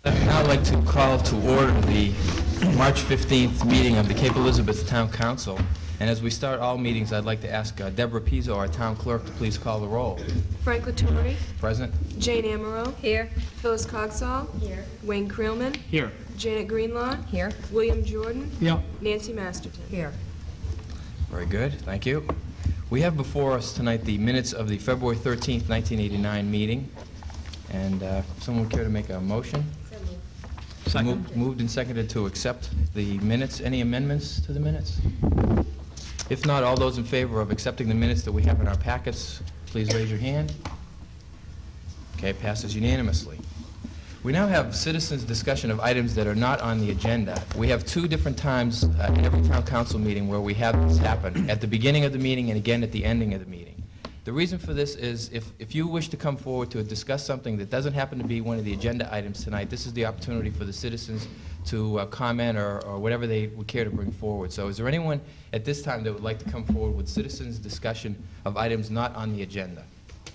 I'd now like to call to order the March 15th meeting of the Cape Elizabeth Town Council. And as we start all meetings, I'd like to ask Deborah Pizzo, our town clerk, to please call the roll. Frank Latore. Present. Jane Amaro. Here. Phyllis Cogsall. Here. Wayne Creelman. Here. Janet Greenlaw. Here. William Jordan. Yeah. Nancy Masterton. Here. Very good. Thank you. We have before us tonight the minutes of the February 13th, 1989 meeting. And someone care to make a motion? Second. Moved and seconded to accept the minutes. Any amendments to the minutes? If not, all those in favor of accepting the minutes that we have in our packets, please raise your hand. Okay, passes unanimously. We now have citizens' discussion of items that are not on the agenda. We have two different times in every town council meeting where we have this happen, at the beginning of the meeting and again at the ending of the meeting. The reason for this is if you wish to come forward to discuss something that doesn't happen to be one of the agenda items tonight, this is the opportunity for the citizens to comment or whatever they would care to bring forward. So is there anyone at this time that would like to come forward with citizens' discussion of items not on the agenda?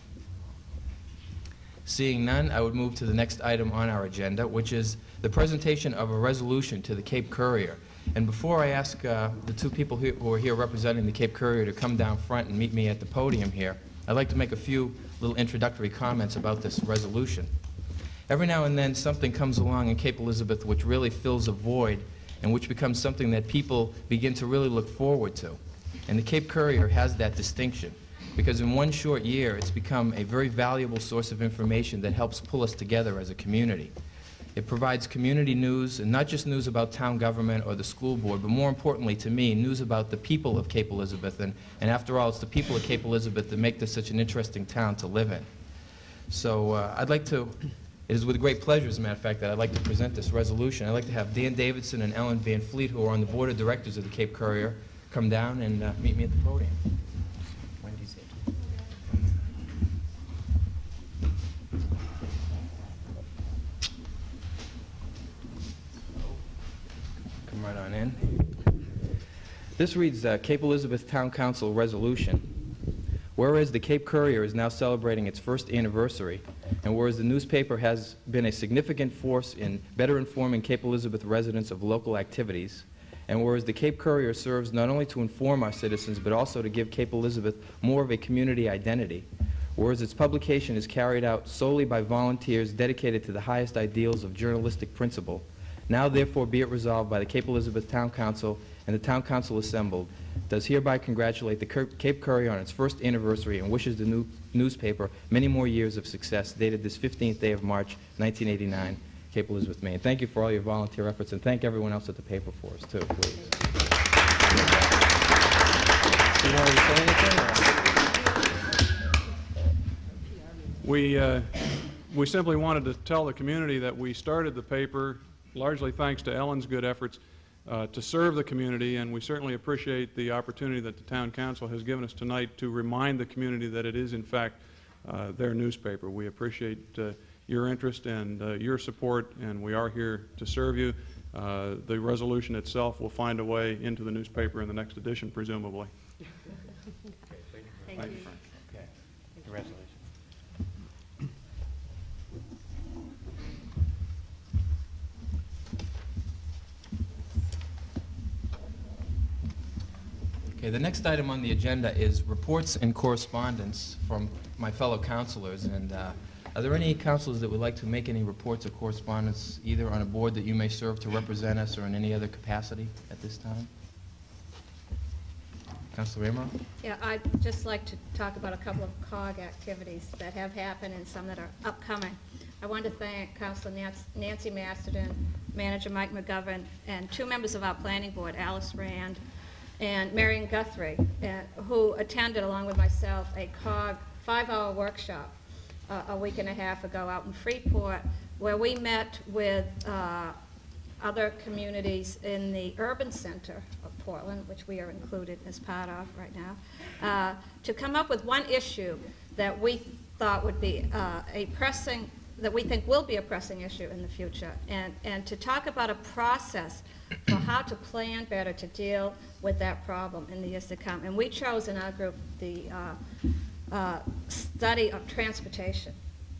Seeing none, I would move to the next item on our agenda, which is the presentation of a resolution to the Cape Courier. And before I ask the two people who are here representing the Cape Courier to come down front and meet me at the podium here, I'd like to make a few little introductory comments about this resolution. Every now and then something comes along in Cape Elizabeth which really fills a void and which becomes something that people begin to really look forward to. And the Cape Courier has that distinction, because in one short year it's become a very valuable source of information that helps pull us together as a community. It provides community news, and not just news about town government or the school board, but more importantly to me, news about the people of Cape Elizabeth. And after all, it's the people of Cape Elizabeth that make this such an interesting town to live in. So it is with great pleasure, as a matter of fact, that I'd like to present this resolution. I'd like to have Dan Davidson and Ellen Van Fleet, who are on the board of directors of the Cape Courier, come down and meet me at the podium. Come right on in. This reads Cape Elizabeth Town Council Resolution. Whereas the Cape Courier is now celebrating its first anniversary, and whereas the newspaper has been a significant force in better informing Cape Elizabeth residents of local activities, and whereas the Cape Courier serves not only to inform our citizens, but also to give Cape Elizabeth more of a community identity, whereas its publication is carried out solely by volunteers dedicated to the highest ideals of journalistic principle, now therefore be it resolved by the Cape Elizabeth Town Council and the Town Council assembled, does hereby congratulate the Cape Courier on its first anniversary and wishes the newspaper many more years of success, dated this 15th day of March, 1989, Cape Elizabeth, Maine. Thank you for all your volunteer efforts, and thank everyone else at the paper for us, too, please. You want to say anything? We simply wanted to tell the community that we started the paper largely thanks to Ellen's good efforts to serve the community, and we certainly appreciate the opportunity that the Town Council has given us tonight to remind the community that it is, in fact, their newspaper. We appreciate your interest and your support, and we are here to serve you. The resolution itself will find a way into the newspaper in the next edition, presumably. Thank you. Okay. Congratulations. Okay, the next item on the agenda is reports and correspondence from my fellow councilors. And are there any councilors that would like to make any reports or correspondence, either on a board that you may serve to represent us or in any other capacity at this time? Councilor Amaro? Yeah, I'd just like to talk about a couple of COG activities that have happened and some that are upcoming. I want to thank Councilor Nancy Masterton, Manager Mike McGovern, and two members of our planning board, Alice Rand and Marion Guthrie, who attended, along with myself, a COG 5-hour workshop a week and a half ago out in Freeport, where we met with other communities in the urban center of Portland, which we are included as part of right now, to come up with one issue that we thought would be that we think will be a pressing issue in the future, and to talk about a process for how to plan better to deal with that problem in the years to come. And we chose in our group the study of transportation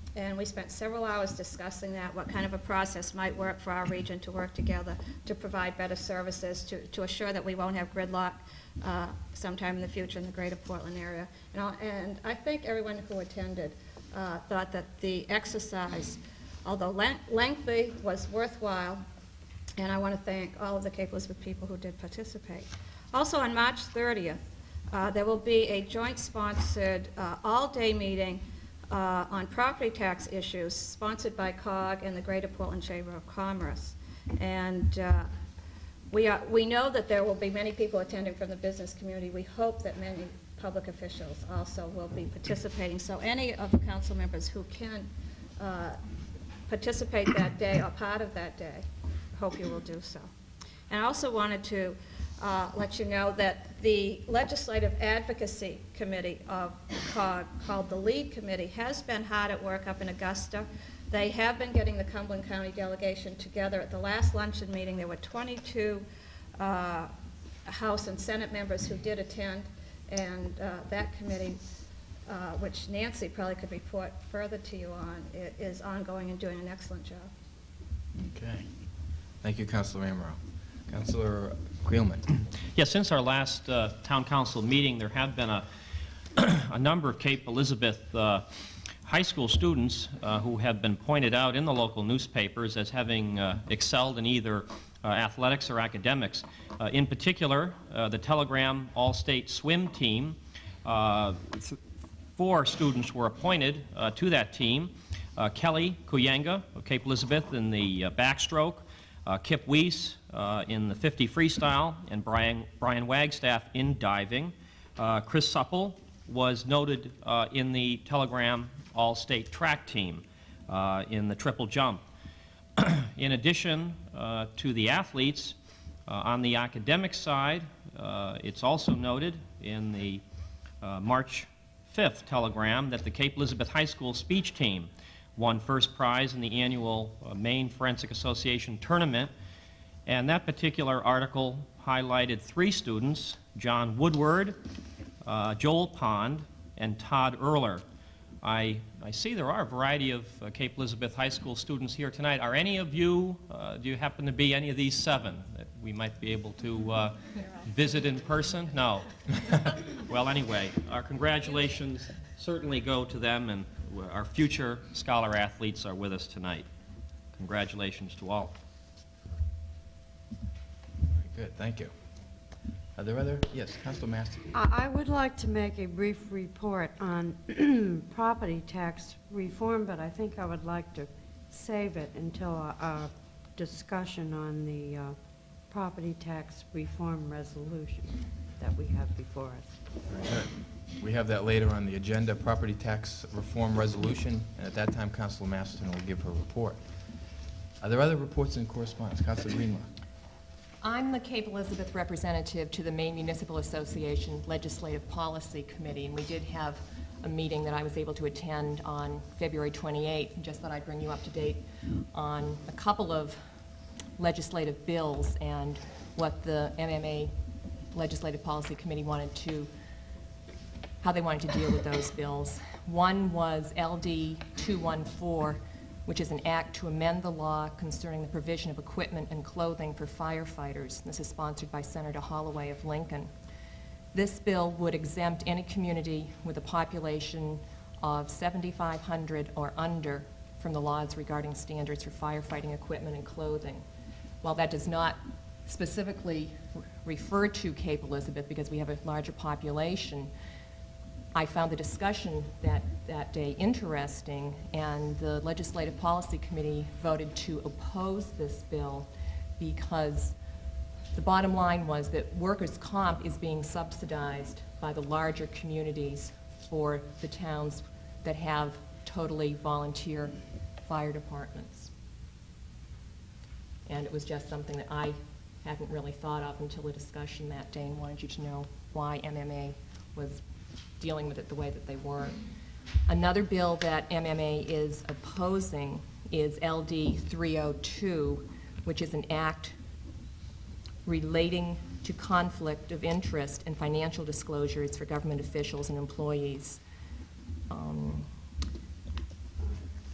And we spent several hours discussing that, what kind of a process might work for our region to work together to provide better services, to assure that we won't have gridlock sometime in the future in the greater Portland area. And I think everyone who attended thought that the exercise, although lengthy, was worthwhile. And I want to thank all of the Cape Elizabeth people who did participate. Also on March 30th, there will be a joint-sponsored all-day meeting on property tax issues sponsored by COG and the Greater Portland Chamber of Commerce. And we know that there will be many people attending from the business community. We hope that many public officials also will be participating. So any of the council members who can participate that day or part of that day, I hope you will do so. And I also wanted to let you know that the Legislative Advocacy Committee of COG, called the LEAD Committee, has been hard at work up in Augusta. They have been getting the Cumberland County delegation together. At the last luncheon meeting, there were 22 House and Senate members who did attend, and that committee, which Nancy probably could report further to you on, is ongoing and doing an excellent job. Okay. Thank you, Councilor Amaro. Councilor Creelman. Yes, since our last town council meeting, there have been a number of Cape Elizabeth high school students who have been pointed out in the local newspapers as having excelled in either athletics or academics. In particular, the Telegram All-State Swim Team, 4 students were appointed to that team. Kelly Kuyanga of Cape Elizabeth in the backstroke, Kip Weiss in the 50 freestyle, and Brian Wagstaff in diving. Chris Supple was noted in the Telegram All-State track team in the triple jump. In addition to the athletes, on the academic side, it's also noted in the March 5th telegram that the Cape Elizabeth High School speech team won first prize in the annual Maine Forensic Association tournament. And that particular article highlighted 3 students, John Woodward, Joel Pond, and Todd Erler. I see there are a variety of Cape Elizabeth High School students here tonight. Are any of you, do you happen to be any of these 7 that we might be able to visit in person? No. Well, anyway, our congratulations certainly go to them, and our future scholar athletes are with us tonight. Congratulations to all. Very good, thank you. Are there other? Yes, Councilor Master. I would like to make a brief report on property tax reform, but I think I would like to save it until our discussion on the property tax reform resolution that we have before us. Very good. We have that later on the agenda, property tax reform resolution, and at that time, Councilor Masterton will give her report. Are there other reports and correspondence? Councilor Greenlaw. I'm the Cape Elizabeth representative to the Maine Municipal Association Legislative Policy Committee, and we did have a meeting that I was able to attend on February 28th, and just thought I'd bring you up to date on a couple of legislative bills and what the MMA Legislative Policy Committee wanted to, how they wanted to deal with those bills. One was LD 214, which is an act to amend the law concerning the provision of equipment and clothing for firefighters. This is sponsored by Senator Holloway of Lincoln. This bill would exempt any community with a population of 7,500 or under from the laws regarding standards for firefighting equipment and clothing. While that does not specifically refer to Cape Elizabeth because we have a larger population, I found the discussion that day interesting, and the Legislative Policy Committee voted to oppose this bill because the bottom line was that workers' comp is being subsidized by the larger communities for the towns that have totally volunteer fire departments. And it was just something that I hadn't really thought of until the discussion that day, and wanted you to know why MMA was dealing with it the way that they were. Another bill that MMA is opposing is LD 302, which is an act relating to conflict of interest and financial disclosures for government officials and employees.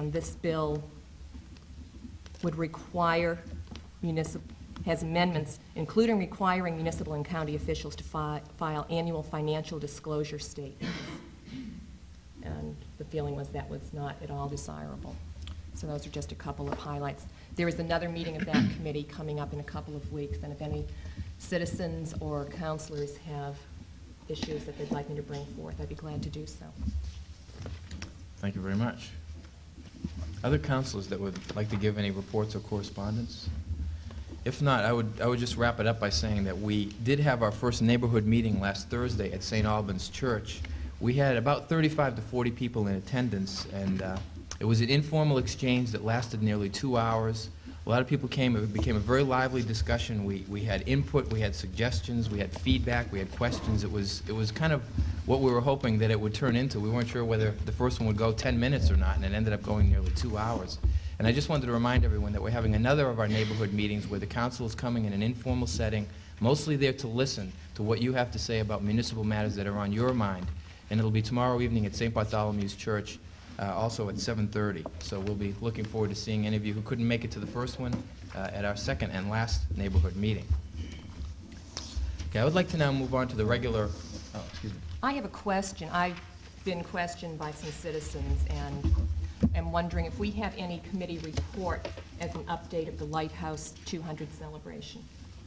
and this bill would require has amendments, including requiring municipal and county officials to file annual financial disclosure statements. And the feeling was that was not at all desirable. So those are just a couple of highlights. There is another meeting of that committee coming up in a couple of weeks, and if any citizens or counselors have issues that they'd like me to bring forth, I'd be glad to do so. Thank you very much. Other councilors that would like to give any reports or correspondence? If not, I would just wrap it up by saying that we did have our first neighborhood meeting last Thursday at St. Albans Church. We had about 35 to 40 people in attendance, and it was an informal exchange that lasted nearly 2 hours. A lot of people came. It became a very lively discussion. We had input, we had suggestions, we had feedback, we had questions. It was kind of what we were hoping that it would turn into. We weren't sure whether the first one would go 10 minutes or not, and it ended up going nearly 2 hours. And I just wanted to remind everyone that we're having another of our neighborhood meetings where the council is coming in an informal setting, mostly there to listen to what you have to say about municipal matters that are on your mind. And it'll be tomorrow evening at St. Bartholomew's Church, also at 7:30. So we'll be looking forward to seeing any of you who couldn't make it to the first one at our second and last neighborhood meeting. Okay, I would like to now move on to the regular, excuse me. I have a question. I've been questioned by some citizens and am wondering if we have any committee report as an update of the Lighthouse 200 celebration.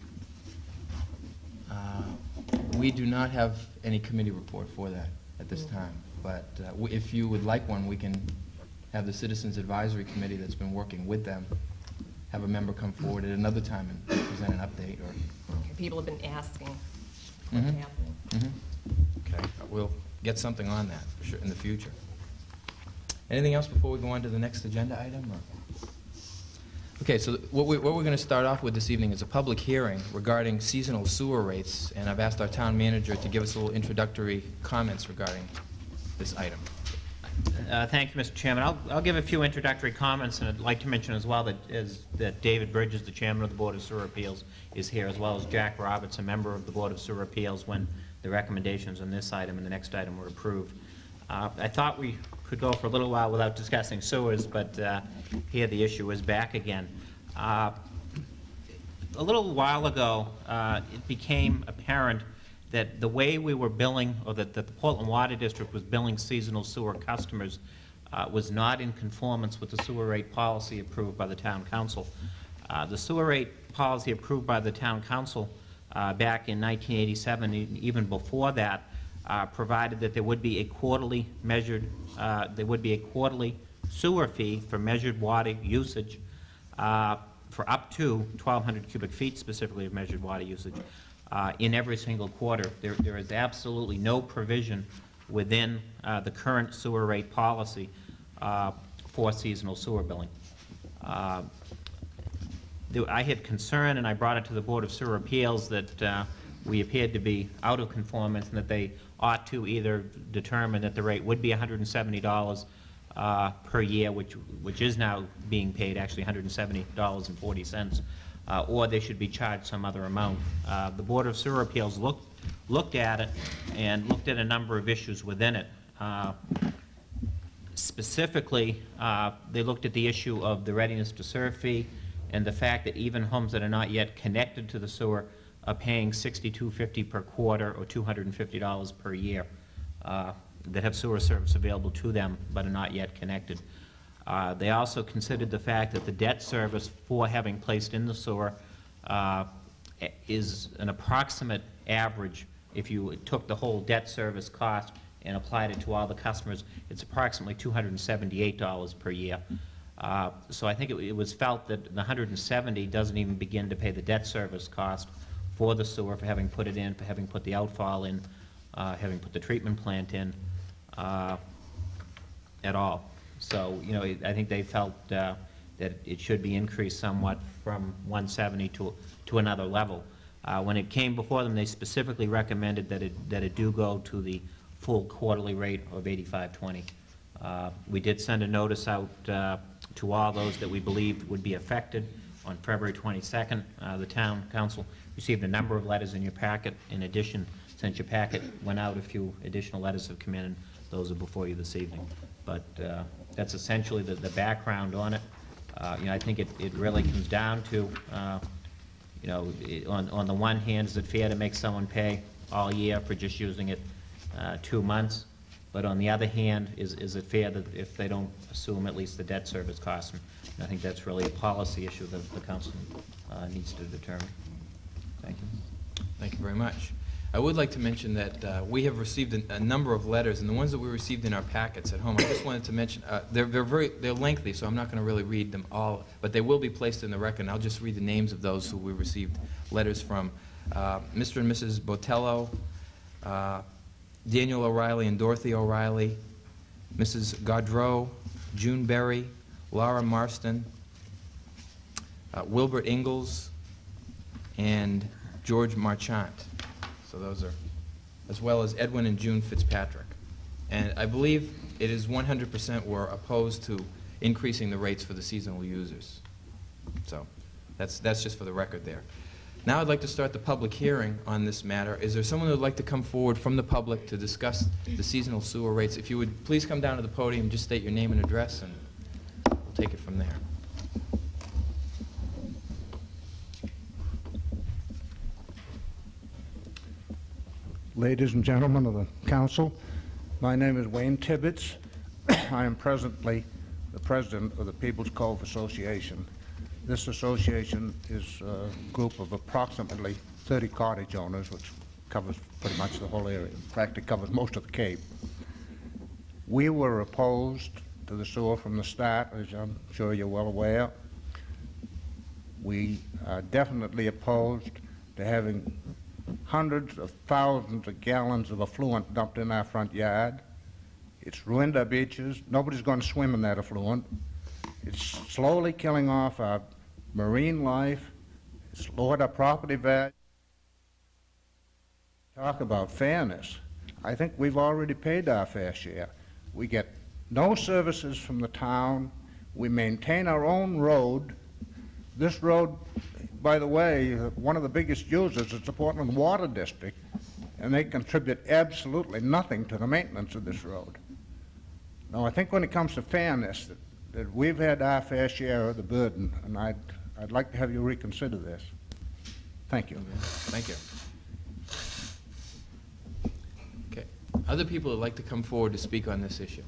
We do not have any committee report for that at this time, but if you would like one, we can have the Citizens Advisory Committee that's been working with them have a member come forward at another time and present an update. Or people have been asking what's happening. Okay, we'll get something on that for sure in the future. Anything else before we go on to the next agenda item? Or? Okay, so what we're going to start off with this evening is a public hearing regarding seasonal sewer rates, and I've asked our town manager to give us a little introductory comments regarding this item. Thank you, Mr. Chairman. I'll give a few introductory comments, and I'd like to mention as well that David Bridges, the chairman of the Board of Sewer Appeals, is here, as well as Jack Roberts, a member of the Board of Sewer Appeals, when the recommendations on this item and the next item were approved. I thought we could go for a little while without discussing sewers, but here the issue is back again. A little while ago, it became apparent that the way we were billing, or that the Portland Water District was billing seasonal sewer customers, was not in conformance with the sewer rate policy approved by the Town Council. The sewer rate policy approved by the Town Council back in 1987, even before that, provided that there would be a quarterly sewer fee for measured water usage for up to 1,200 cubic feet, specifically of measured water usage, in every single quarter. There is absolutely no provision within the current sewer rate policy for seasonal sewer billing. I had concern, and I brought it to the Board of Sewer Appeals, that we appeared to be out of conformance and that they ought to either determine that the rate would be $170 per year, which is now being paid, actually $170.40, or they should be charged some other amount. The Board of Sewer Appeals looked at it and looked at a number of issues within it. Specifically, they looked at the issue of the readiness to serve fee and the fact that even homes that are not yet connected to the sewer are paying $62.50 per quarter or $250 per year that have sewer service available to them but are not yet connected. They also considered the fact that the debt service for having placed in the sewer is an approximate average. If you took the whole debt service cost and applied it to all the customers, it's approximately $278 per year. So I think it was felt that the $170 doesn't even begin to pay the debt service cost for the sewer, for having put it in, for having put the outfall in, having put the treatment plant in at all. So, you know, I think they felt that it should be increased somewhat from 170 to another level. When it came before them, they specifically recommended that it do go to the full quarterly rate of $85.20. We did send a notice out to all those that we believed would be affected on February 22nd. The Town Council received a number of letters in your packet. In addition, since your packet went out, a few additional letters have come in, and those are before you this evening. but that's essentially the background on it. I think it really comes down to, on the one hand, is it fair to make someone pay all year for just using it 2 months? But on the other hand, is it fair that if they don't assume at least the debt service costs? And I think that's really a policy issue that the council needs to determine. Thank you. Thank you very much. I would like to mention that we have received a number of letters, and the ones that we received in our packets at home, I just wanted to mention, they're lengthy, so I'm not going to really read them all, but they will be placed in the record, and I'll just read the names of those who we received letters from. Mr. and Mrs. Botello, Daniel O'Reilly and Dorothy O'Reilly, Mrs. Gaudreau, June Berry, Laura Marston, Wilbert Ingalls, and George Marchant. So those are, as well as Edwin and June Fitzpatrick. And I believe it is 100% were opposed to increasing the rates for the seasonal users. So that's just for the record there. Now I'd like to start the public hearing on this matter. Is there someone who would like to come forward from the public to discuss the seasonal sewer rates? If you would please come down to the podium, just state your name and address, and we'll take it from there. Ladies and gentlemen of the council, my name is Wayne Tibbetts. I am presently the president of the People's Cove Association. This association is a group of approximately 30 cottage owners, which covers pretty much the whole area. In fact, it covers most of the Cape. We were opposed to the sewer from the start, as I'm sure you're well aware. We are definitely opposed to having hundreds of thousands of gallons of effluent dumped in our front yard. It's ruined our beaches. Nobody's going to swim in that effluent. It's slowly killing off our marine life. It's lowered our property value. Talk about fairness. I think we've already paid our fair share. We get no services from the town. We maintain our own road. This road, by the way, one of the biggest users is the Portland Water District, and they contribute absolutely nothing to the maintenance of this road. Now, I think when it comes to fairness, that we've had our fair share of the burden, and I'd like to have you reconsider this. Thank you. Thank you. Okay. Other people would like to come forward to speak on this issue?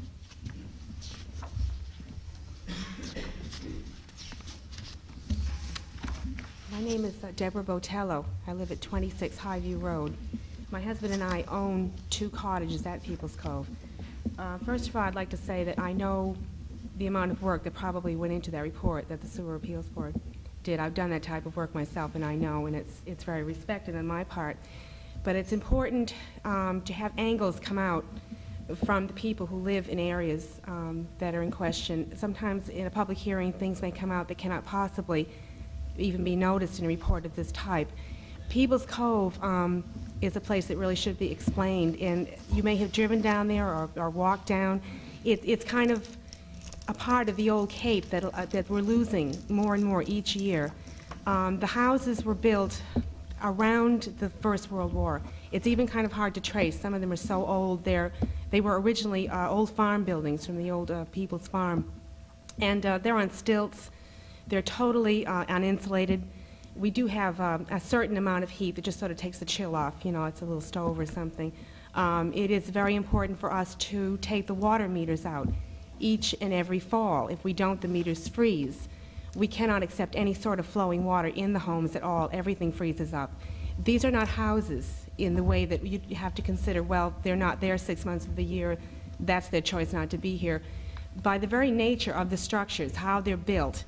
My name is Deborah Botello. I live at 26 Highview Road. My husband and I own 2 cottages at People's Cove. First of all, I'd like to say that I know the amount of work that probably went into that report that the Sewer Appeals Board did. I've done that type of work myself, and I know, and it's very respected on my part. But it's important to have angles come out from the people who live in areas that are in question. Sometimes in a public hearing, things may come out that cannot possibly even be noticed in a report of this type. People's Cove is a place that really should be explained, and you may have driven down there or walked down. It's kind of a part of the old Cape that we're losing more and more each year. The houses were built around the First World War. It's even kind of hard to trace. Some of them are so old. They were originally old farm buildings from the old People's Farm, and they're on stilts. They're totally uninsulated. We do have a certain amount of heat that just sort of takes the chill off. You know, it's a little stove or something. It is very important for us to take the water meters out each and every fall. If we don't, the meters freeze. We cannot accept any sort of flowing water in the homes at all. Everything freezes up. These are not houses in the way that you have to consider, well, they're not there 6 months of the year. That's their choice not to be here. By the very nature of the structures, how they're built,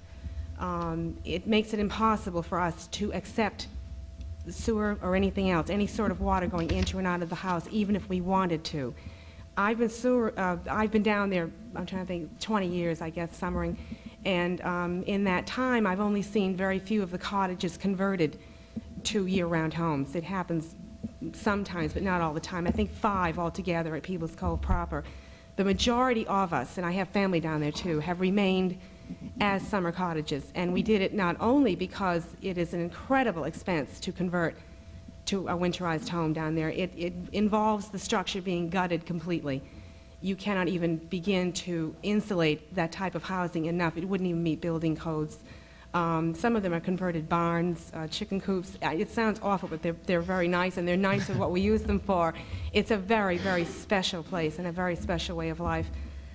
it makes it impossible for us to accept sewer or anything else, any sort of water going into and out of the house, even if we wanted to. I've been down there, I'm trying to think, 20 years, I guess, summering, and in that time, I've only seen very few of the cottages converted to year-round homes. It happens sometimes, but not all the time. I think 5 altogether at People's Cove proper. The majority of us, and I have family down there too, have remained as summer cottages, and we did it not only because it is an incredible expense to convert to a winterized home down there. It involves the structure being gutted completely. you cannot even begin to insulate that type of housing enough. It wouldn't even meet building codes. Some of them are converted barns, chicken coops. It sounds awful, but they're very nice, and they're nice for what we use them for. It's a very, very special place and a very special way of life.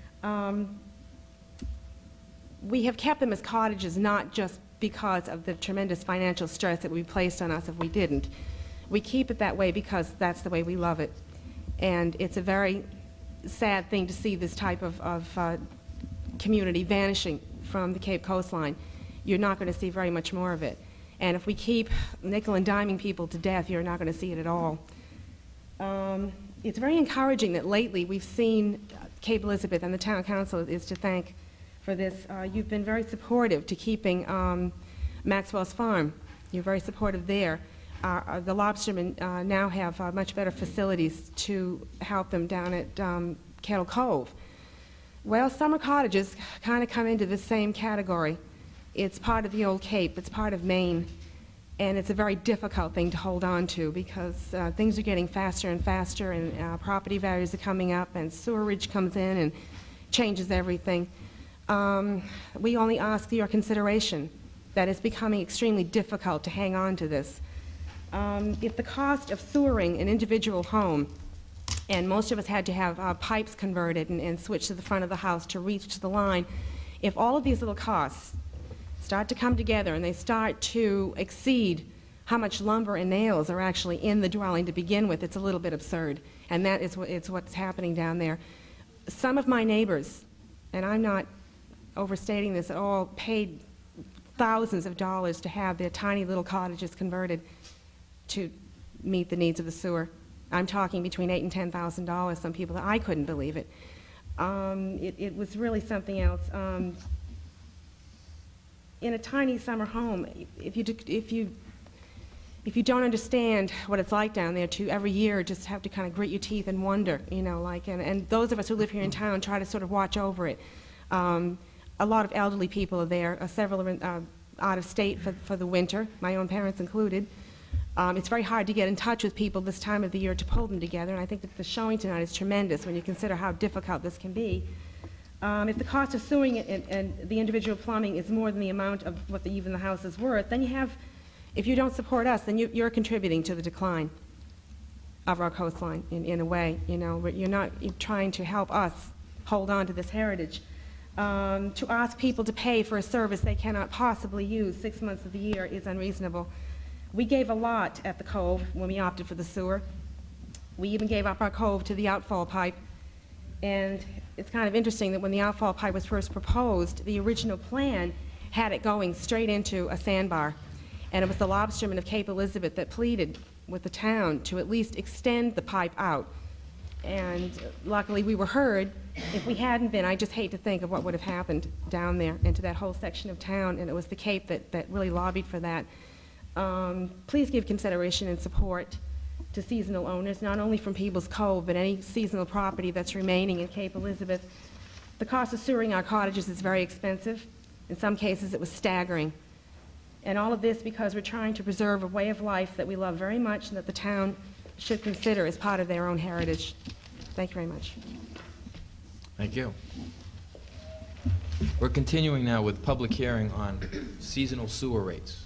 We have kept them as cottages not just because of the tremendous financial stress that would be placed on us if we didn't. We keep it that way because that's the way we love it. And it's a very sad thing to see this type of community vanishing from the Cape coastline. You're not going to see very much more of it. And if we keep nickel and diming people to death, you're not going to see it at all. It's very encouraging that lately we've seen Cape Elizabeth, and the town council is to thank for this. You've been very supportive to keeping Maxwell's Farm. You're very supportive there. The lobstermen now have much better facilities to help them down at Kettle Cove. Well, summer cottages kind of come into the same category. It's part of the old Cape, it's part of Maine, and it's a very difficult thing to hold on to because things are getting faster and faster, and property values are coming up, and sewerage comes in and changes everything. We only ask for your consideration that it's becoming extremely difficult to hang on to this. If the cost of sewering an individual home, and most of us had to have pipes converted and switched to the front of the house to reach the line, if all of these little costs start to come together and they start to exceed how much lumber and nails are actually in the dwelling to begin with, it's a little bit absurd. And that is what's happening down there. Some of my neighbors, and I'm not overstating this at all, paid thousands of dollars to have their tiny little cottages converted to meet the needs of the sewer. I'm talking between $8,000 and $10,000. Some people, I couldn't believe it. It was really something else. In a tiny summer home, if you don't understand what it's like down there, to every year just have to kind of grit your teeth and wonder, you know, like, and those of us who live here in town try to sort of watch over it. A lot of elderly people are there. Several are out of state for the winter, my own parents included. It's very hard to get in touch with people this time of the year to pull them together, and I think that the showing tonight is tremendous when you consider how difficult this can be. If the cost of sewing and the individual plumbing is more than the amount of what even the house is worth, then you have, if you don't support us, then you're contributing to the decline of our coastline in a way. You know, you're not trying to help us hold on to this heritage. To ask people to pay for a service they cannot possibly use 6 months of the year is unreasonable. We gave a lot at the Cove when we opted for the sewer. We even gave up our cove to the outfall pipe. And it's kind of interesting that when the outfall pipe was first proposed, the original plan had it going straight into a sandbar. And it was the lobstermen of Cape Elizabeth that pleaded with the town to at least extend the pipe out. And luckily we were heard. If we hadn't been, I just hate to think of what would have happened down there into that whole section of town. And it was the Cape that really lobbied for that. Please give consideration and support to seasonal owners, not only from Peebles Cove, but any seasonal property that's remaining in Cape Elizabeth. The cost of sewering our cottages is very expensive. In some cases, it was staggering. And all of this because we're trying to preserve a way of life that we love very much and that the town should consider as part of their own heritage. Thank you very much. Thank you. We're continuing now with public hearing on seasonal sewer rates.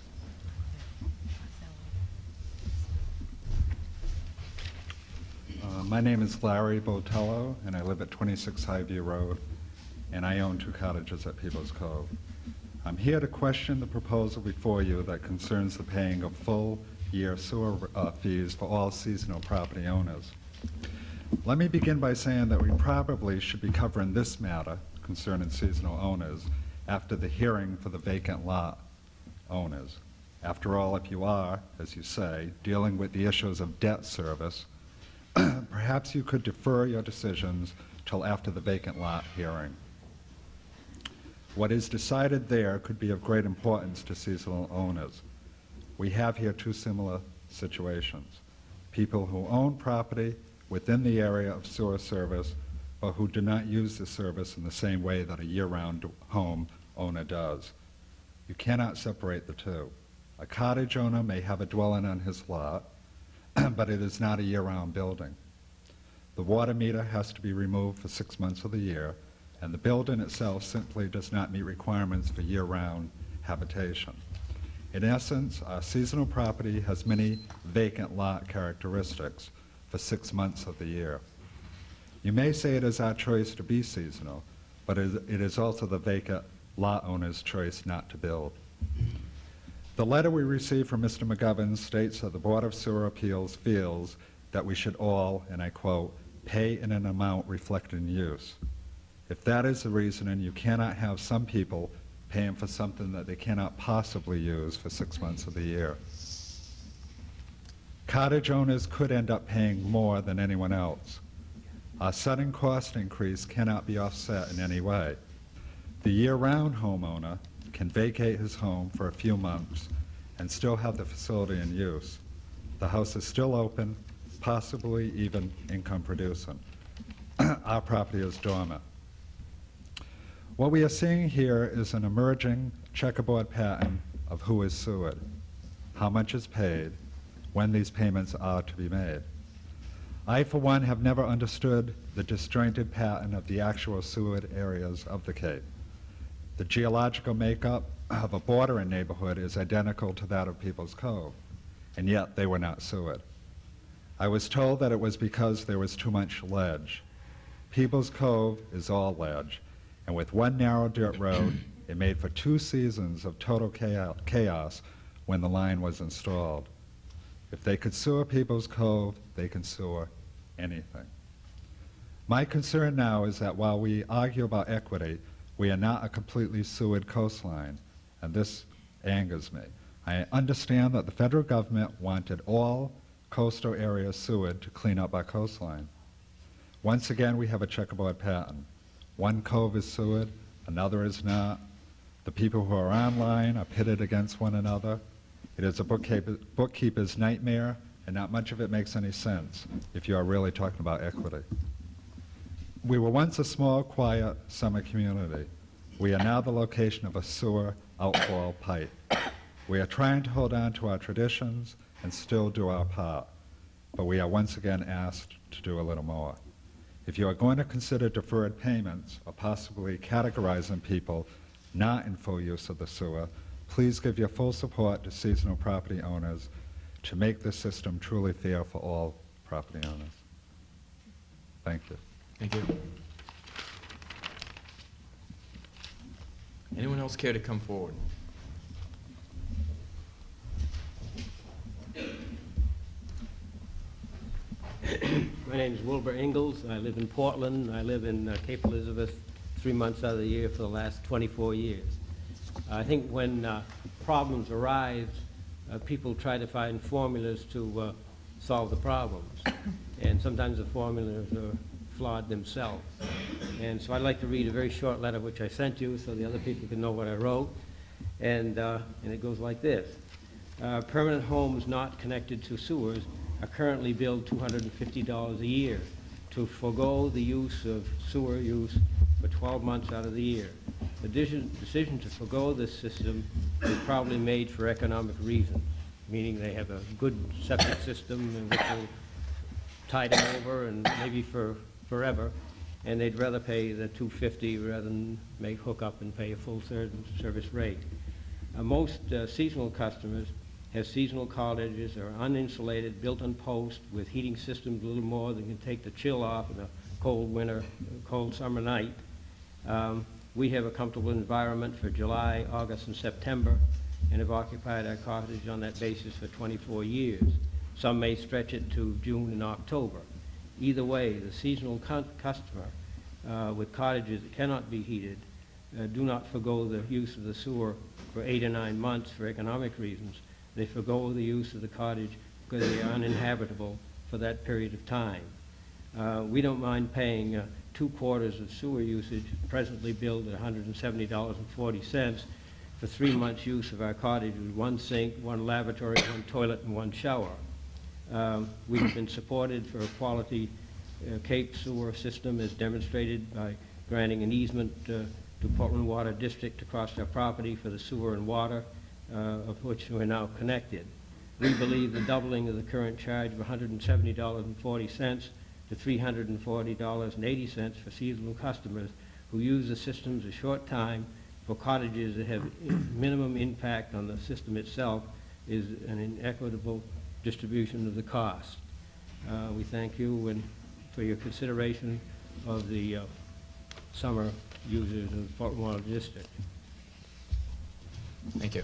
My name is Larry Botello, and I live at 26 Highview Road, and I own 2 cottages at Peebles Cove. I'm here to question the proposal before you that concerns the paying of full-year sewer fees for all seasonal property owners. Let me begin by saying that we probably should be covering this matter concerning seasonal owners after the hearing for the vacant lot owners. After all, if you are, as you say, dealing with the issues of debt service, perhaps you could defer your decisions till after the vacant lot hearing. What is decided there could be of great importance to seasonal owners. We have here 2 similar situations. People who own property within the area of sewer service, but who do not use the service in the same way that a year-round home owner does. You cannot separate the two. A cottage owner may have a dwelling on his lot, but it is not a year-round building. the water meter has to be removed for 6 months of the year, and the building itself simply does not meet requirements for year-round habitation. In essence, our seasonal property has many vacant lot characteristics for 6 months of the year. You may say it is our choice to be seasonal, but it is also the vacant lot owner's choice not to build. The letter we received from Mr. McGovern states that the Board of Sewer Appeals feels that we should all, and I quote, pay in an amount reflecting use. If that is the reasoning, you cannot have some people paying for something that they cannot possibly use for 6 months of the year. Cottage owners could end up paying more than anyone else. Our sudden cost increase cannot be offset in any way. The year-round homeowner can vacate his home for a few months and still have the facility in use. The house is still open, possibly even income producing. Our property is dormant. What we are seeing here is an emerging checkerboard pattern of who is sued, how much is paid, when these payments are to be made. I, for one, have never understood the disjointed pattern of the actual sued areas of the Cape. The geological makeup of a bordering neighborhood is identical to that of Peoples Cove, and yet they were not sued. I was told that it was because there was too much ledge. Peoples Cove is all ledge, and with one narrow dirt road, it made for 2 seasons of total chaos when the line was installed. If they could sewer Peoples Cove, they can sewer anything. My concern now is that while we argue about equity, we are not a completely sewered coastline, and this angers me. I understand that the federal government wanted all coastal areas sewered to clean up our coastline. Once again, we have a checkerboard pattern. One cove is sewered, another is not. The people who are online are pitted against one another. It is a bookkeeper's nightmare, and not much of it makes any sense if you are really talking about equity. We were once a small, quiet summer community. We are now the location of a sewer outfall pipe. We are trying to hold on to our traditions and still do our part, but we are once again asked to do a little more. If you are going to consider deferred payments or possibly categorizing people not in full use of the sewer, please give your full support to seasonal property owners to make this system truly fair for all property owners. Thank you. Thank you. Anyone else care to come forward? My name is Wilbur Ingalls. I live in Portland. I live in Cape Elizabeth 3 months out of the year for the last 24 years. I think when problems arise, people try to find formulas to solve the problems. And sometimes the formulas are flawed themselves. And so I'd like to read a very short letter which I sent you so the other people can know what I wrote. And it goes like this. Permanent homes not connected to sewers are currently billed $250 a year to forego the use of sewer use for 12 months out of the year. The decision to forego this system is probably made for economic reasons, meaning they have a good septic system which will tide them over and maybe for forever, and they'd rather pay the $250 rather than make hook up and pay a full service rate. Most seasonal customers have seasonal cottages or uninsulated, built on post with heating systems a little more that can take the chill off in a cold winter, cold summer night. We have a comfortable environment for July, August, and September, and have occupied our cottage on that basis for 24 years. Some may stretch it to June and October. Either way, the seasonal customer with cottages that cannot be heated do not forgo the use of the sewer for 8 or 9 months for economic reasons. They forgo the use of the cottage because they are uninhabitable for that period of time. We don't mind paying 2 quarters of sewer usage, presently billed at $170.40 for 3 months use of our cottage with 1 sink, 1 lavatory, 1 toilet, and 1 shower. We've been supported for a quality Cape sewer system as demonstrated by granting an easement to Portland Water District across our property for the sewer and water, of which we're now connected. We believe the doubling of the current charge of $170.40 to $340.80 for seasonal customers who use the systems a short time for cottages that have minimum impact on the system itself is an inequitable distribution of the cost. We thank you for your consideration of the summer users of the Fort Lauderdale District. Thank you.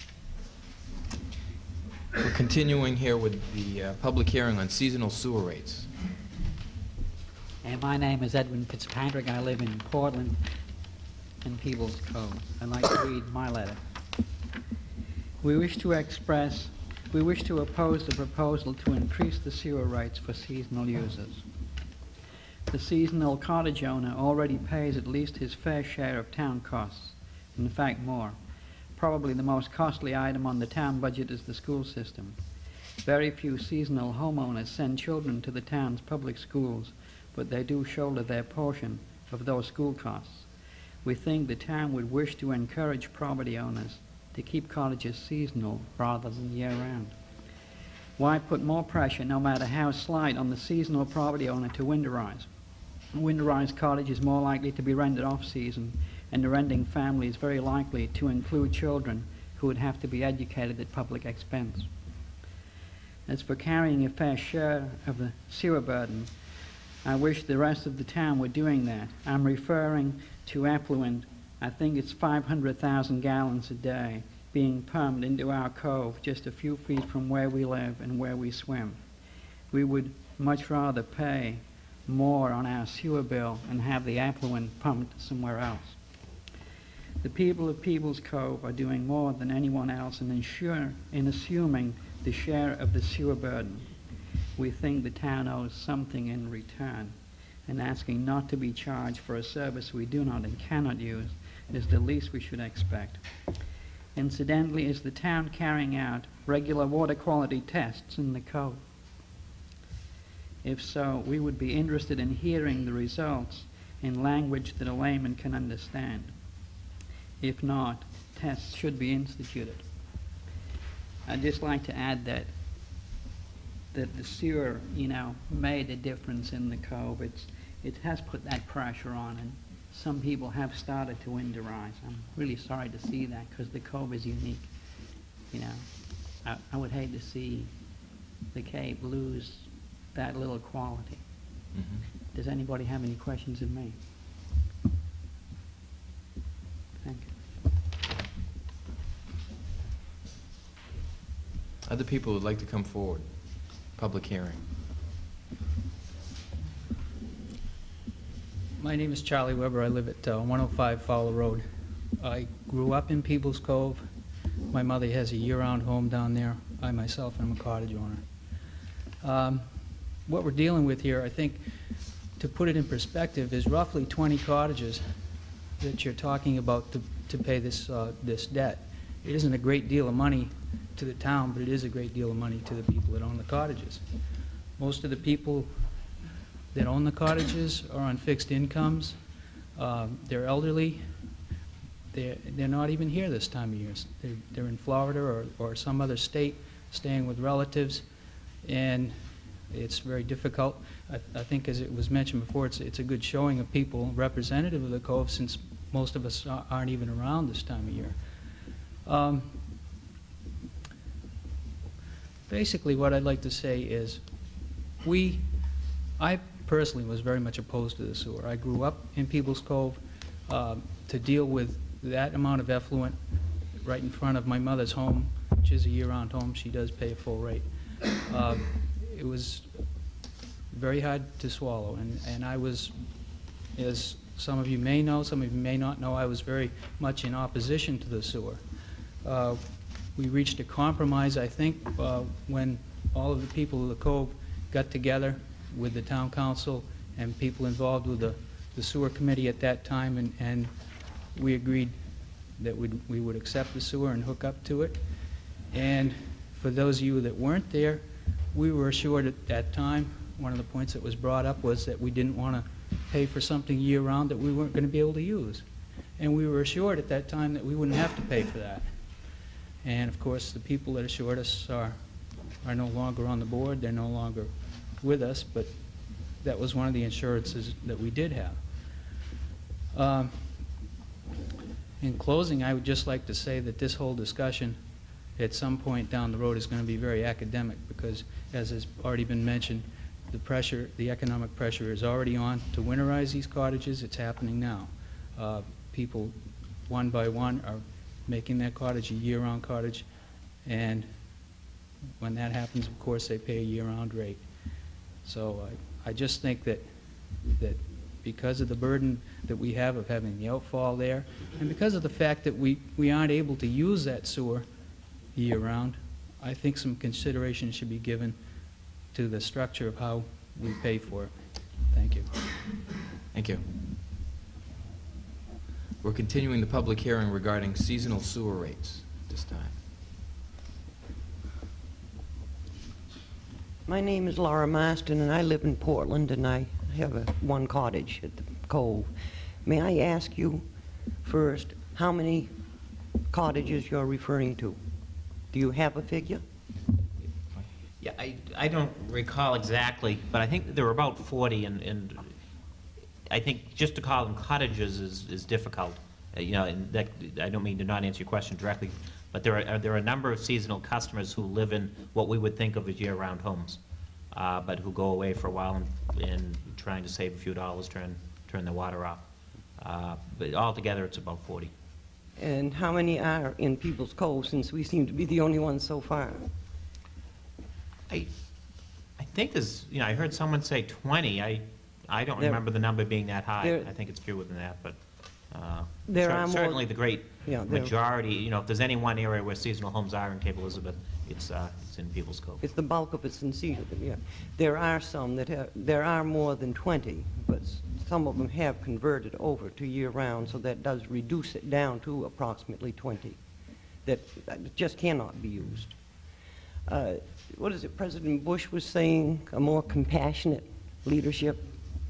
We're continuing here with the public hearing on seasonal sewer rates. And my name is Edwin Fitzpatrick. I live in Portland in Peebles Cove. I'd like to read my letter. We wish to oppose the proposal to increase the sewer rates for seasonal users. The seasonal cottage owner already pays at least his fair share of town costs, in fact more. Probably the most costly item on the town budget is the school system. Very few seasonal homeowners send children to the town's public schools, but they do shoulder their portion of those school costs. We think the town would wish to encourage property owners to keep cottages seasonal rather than year-round. Why put more pressure, no matter how slight, on the seasonal property owner to winterize? A winterized cottage is more likely to be rented off-season, and the renting family is very likely to include children who would have to be educated at public expense. As for carrying a fair share of the sewer burden, I wish the rest of the town were doing that. I'm referring to effluent. I think it's 500,000 gallons a day being pumped into our cove just a few feet from where we live and where we swim. We would much rather pay more on our sewer bill and have the effluent pumped somewhere else. The people of Peebles Cove are doing more than anyone else in assuming the share of the sewer burden. We think the town owes something in return, and asking not to be charged for a service we do not and cannot use is the least we should expect. Incidentally, is the town carrying out regular water quality tests in the cove? If so, we would be interested in hearing the results in language that a layman can understand. If not, tests should be instituted. I'd just like to add that the sewer, made a difference in the cove. It has put that pressure on, and some people have started to winterize. I'm really sorry to see that because the cove is unique. I would hate to see the Cape lose that little quality. Mm-hmm. Does anybody have any questions of me? Thank you. Other people would like to come forward. Public hearing. My name is Charlie Weber. I live at 105 Fowler Road. I grew up in Peebles Cove. My mother has a year-round home down there. I myself am a cottage owner. What we're dealing with here, I think, to put it in perspective, is roughly 20 cottages that you're talking about to pay this debt. It isn't a great deal of money to the town, but it is a great deal of money to the people that own the cottages. Most of the people that own the cottages are on fixed incomes. They're elderly. They're not even here this time of year. They're in Florida or some other state staying with relatives, and it's very difficult. I think, as it was mentioned before, it's a good showing of people representative of the Cove, since most of us aren't even around this time of year. Basically, what I'd like to say is I personally was very much opposed to the sewer. I grew up in Peebles Cove. To deal with that amount of effluent right in front of my mother's home, which is a year-round home, she does pay a full rate. It was very hard to swallow, and I was, as some of you may know, some of you may not know, I was very much in opposition to the sewer. We reached a compromise, I think, when all of the people of the Cove got together with the town council and people involved with the sewer committee at that time, and we agreed that we would accept the sewer and hook up to it. And for those of you that weren't there, we were assured at that time, one of the points that was brought up was that we didn't want to pay for something year-round that we weren't going to be able to use. And we were assured at that time that we wouldn't have to pay for that. And of course, the people that assured us are no longer on the board. They're no longer with us, but that was one of the insurances that we did have. In closing, I would just like to say that this whole discussion at some point down the road is going to be very academic because, as has already been mentioned, the economic pressure is already on to winterize these cottages. It's happening now. People, one by one, are making that cottage a year-round cottage, and when that happens, of course, they pay a year-round rate. So I just think that because of the burden that we have of having the outfall there, and because of the fact that we aren't able to use that sewer year-round, I think some consideration should be given to the structure of how we pay for it. Thank you. Thank you. We're continuing the public hearing regarding seasonal sewer rates at this time. My name is Laura Marston, and I live in Portland, and I have one cottage at the Cove. May I ask you first how many cottages you're referring to? Do you have a figure? Yeah, I don't recall exactly, but I think there were about 40, and I think just to call them cottages is difficult. You know, and that, I don't mean to not answer your question directly, but there are a number of seasonal customers who live in what we would think of as year-round homes, but who go away for a while and trying to save a few dollars, turn the water off. But altogether, it's about 40. And how many are in People's Cove, since we seem to be the only ones so far? I think there's, you know, I heard someone say 20. I don't remember the number being that high. I think it's fewer than that, but certainly the great majority, you know, if there's any one area where seasonal homes are in Cape Elizabeth, it's in People's Cove. It's the bulk of it's in Cedar, yeah. There are some that there are more than 20, but some of them have converted over to year-round, so that does reduce it down to approximately 20 that just cannot be used. What is it President Bush was saying, a more compassionate leadership?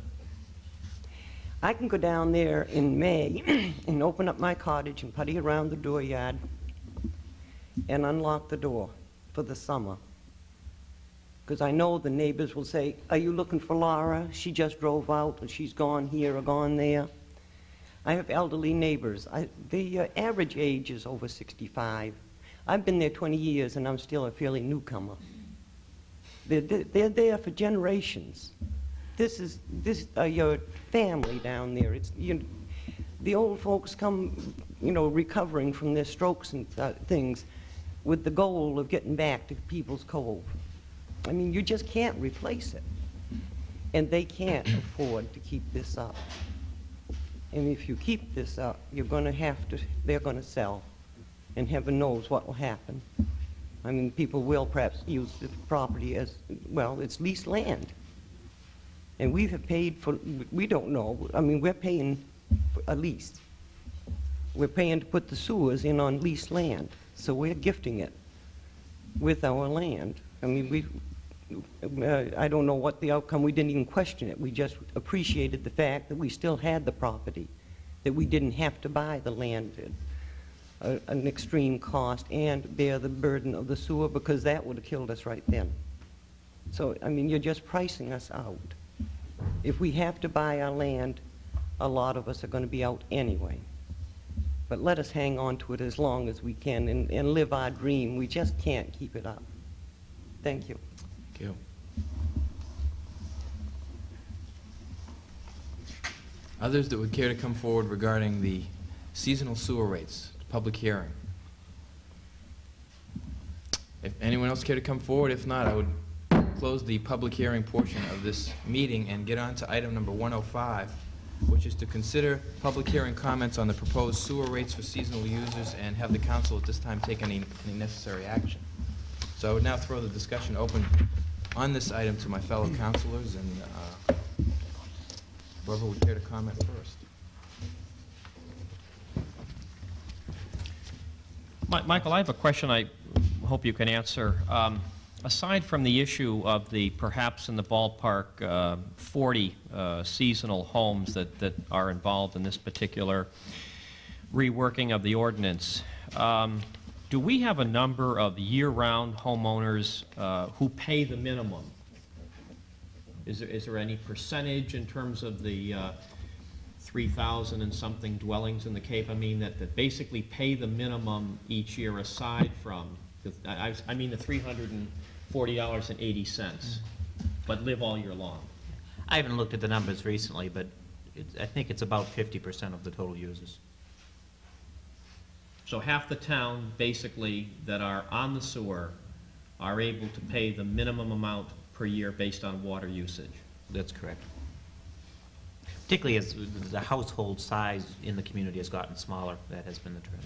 I can go down there in May and open up my cottage and putty around the dooryard and unlock the door for the summer. Because I know the neighbors will say, are you looking for Laura? She just drove out, or she's gone here or gone there. I have elderly neighbors. The average age is over 65. I've been there 20 years, and I'm still a fairly newcomer. They're there for generations. This is your family down there. It's the old folks come, you know, recovering from their strokes and things, with the goal of getting back to People's Cove. I mean, you just can't replace it, and they can't afford to keep this up. And if you keep this up, you're going to have to. They're going to sell, and heaven knows what will happen. I mean, people will perhaps use the property as, well, it's leased land. And we have paid for, we don't know, I mean, we're paying for a lease. We're paying to put the sewers in on leased land, so we're gifting it with our land. I mean, I don't know what the outcome, we didn't even question it. We just appreciated the fact that we still had the property, that we didn't have to buy the land at an extreme cost and bear the burden of the sewer, because that would have killed us right then. So, I mean, you're just pricing us out. If we have to buy our land, a lot of us are going to be out anyway. But let us hang on to it as long as we can and live our dream. We just can't keep it up. Thank you. Thank you. Others that would care to come forward regarding the seasonal sewer rates, public hearing? If anyone else care to come forward, if not, I would close the public hearing portion of this meeting and get on to item number 105, which is to consider public hearing comments on the proposed sewer rates for seasonal users and have the council at this time take any necessary action. So I would now throw the discussion open on this item to my fellow councilors and whoever would care to comment first. Michael, I have a question I hope you can answer. Aside from the issue of the perhaps in the ballpark 40 seasonal homes that are involved in this particular reworking of the ordinance, do we have a number of year-round homeowners who pay the minimum? Is there any percentage in terms of the 3,000 and something dwellings in the Cape? I mean, that basically pay the minimum each year aside from, I mean the $340.80, but live all year long. I haven't looked at the numbers recently, but I think it's about 50% of the total users. So half the town, basically, that are on the sewer are able to pay the minimum amount per year based on water usage. That's correct. Particularly as the household size in the community has gotten smaller, that has been the trend.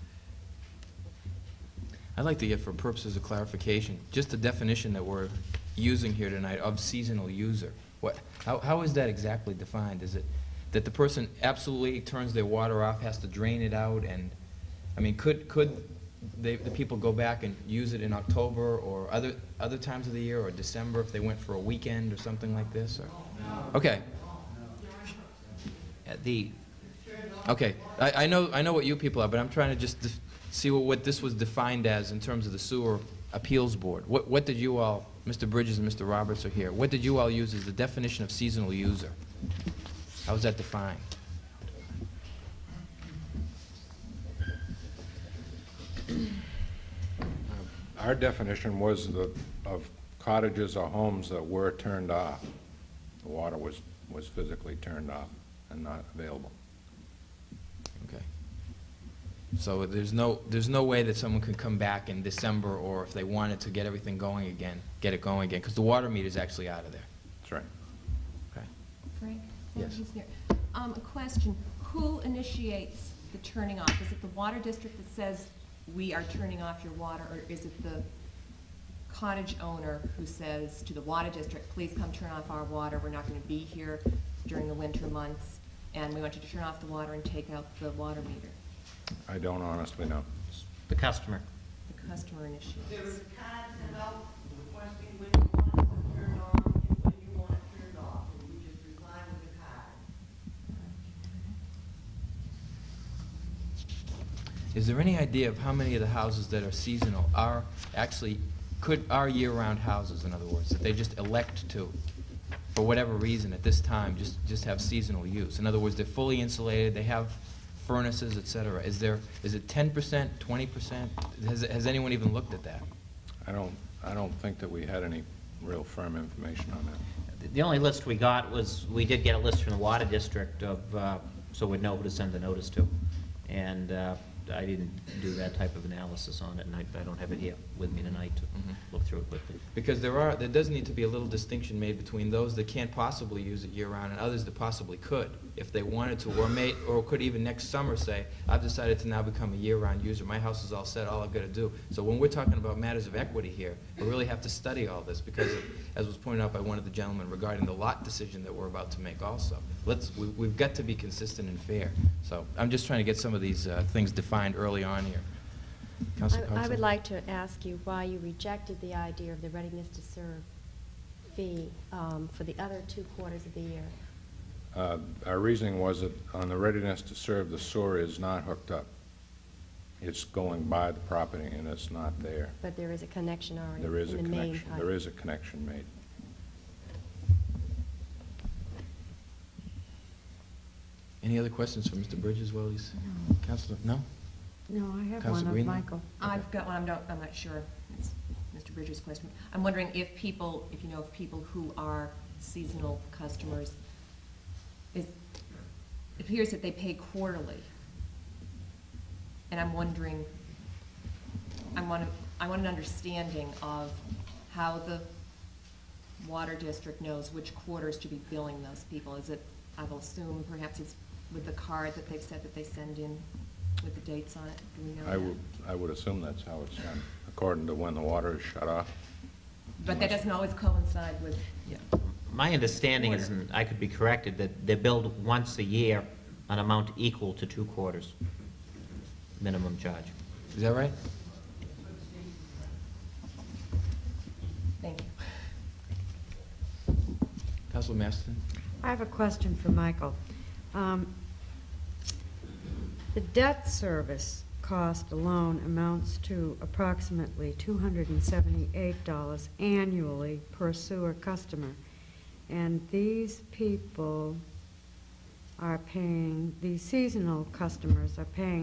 I'd like to get, for purposes of clarification, just the definition that we're using here tonight of seasonal user. How is that exactly defined? Is it that the person absolutely turns their water off, has to drain it out, and, I mean, could the people go back and use it in October or other times of the year, or December if they went for a weekend or something like this? Or? Okay. Okay. I know what you people are, but I'm trying to just see what this was defined as in terms of the Sewer Appeals Board. What did you all, Mr. Bridges and Mr. Roberts are here, what did you all use as the definition of seasonal user? How is that defined? Our definition was of cottages or homes that were turned off. The water was physically turned off and not available. Okay. So there's no way that someone could come back in December, or if they wanted to get everything going again, get it going again, because the water meter is actually out of there. That's right. Okay. Frank? Yes. He's here. A question. Who initiates the turning off? Is it the water district that says, we are turning off your water, or is it the cottage owner who says to the water district, please come turn off our water, we're not going to be here during the winter months, and we want you to turn off the water and take out the water meter? I don't honestly know. The customer. The customer initiates. There is cards sent out requesting when you want it turned on and when you want it turned off, and you just reply with the card. Is there any idea of how many of the houses that are seasonal are actually, are year-round houses, in other words, that they just elect to, for whatever reason at this time, just have seasonal use? In other words, they're fully insulated, they have furnaces, et cetera. Is it 10%, 20%? Has anyone even looked at that? I don't think that we had any real firm information on that. The only list we got was, we did get a list from the water district of, so we'd know who to send the notice to. And I didn't do that type of analysis on it, and I don't have it here with me tonight to look through it quickly. Because there does need to be a little distinction made between those that can't possibly use it year-round and others that possibly could, if they wanted to, or could even next summer say, I've decided to now become a year-round user. My house is all set, all I've got to do. So when we're talking about matters of equity here, we really have to study all this, because as was pointed out by one of the gentlemen regarding the lot decision that we're about to make also, we've got to be consistent and fair. So I'm just trying to get some of these things defined early on here. I would like to ask you why you rejected the idea of the readiness to serve fee for the other 2 quarters of the year. Our reasoning was that on the readiness to serve, the sewer is not hooked up. It's going by the property and it's not there. But there is a connection already There is in a the main connection. pipe. There is a connection made. Any other questions for Mr. Bridges while he's... Councilor, no? No, I have Councilor one of Greenland? Michael. I've got one, I'm not sure. It's Mr. Bridges' question. I'm wondering if people, if you know of people who are seasonal customers, it appears that they pay quarterly. And I'm wondering, I want an understanding of how the water district knows which quarters to be billing those people. Is it, I will assume, perhaps it's with the card that they've said that they send in with the dates on it? Do we know that? I would assume that's how it's done, according to when the water is shut off. But that doesn't always coincide with... Yeah. My understanding is, and I could be corrected, that they're billed once a year an amount equal to 2 quarters minimum charge. Is that right? Thank you. Councilor Masterson? I have a question for Michael. The debt service cost alone amounts to approximately $278 annually per sewer customer. And these people are paying, these seasonal customers are paying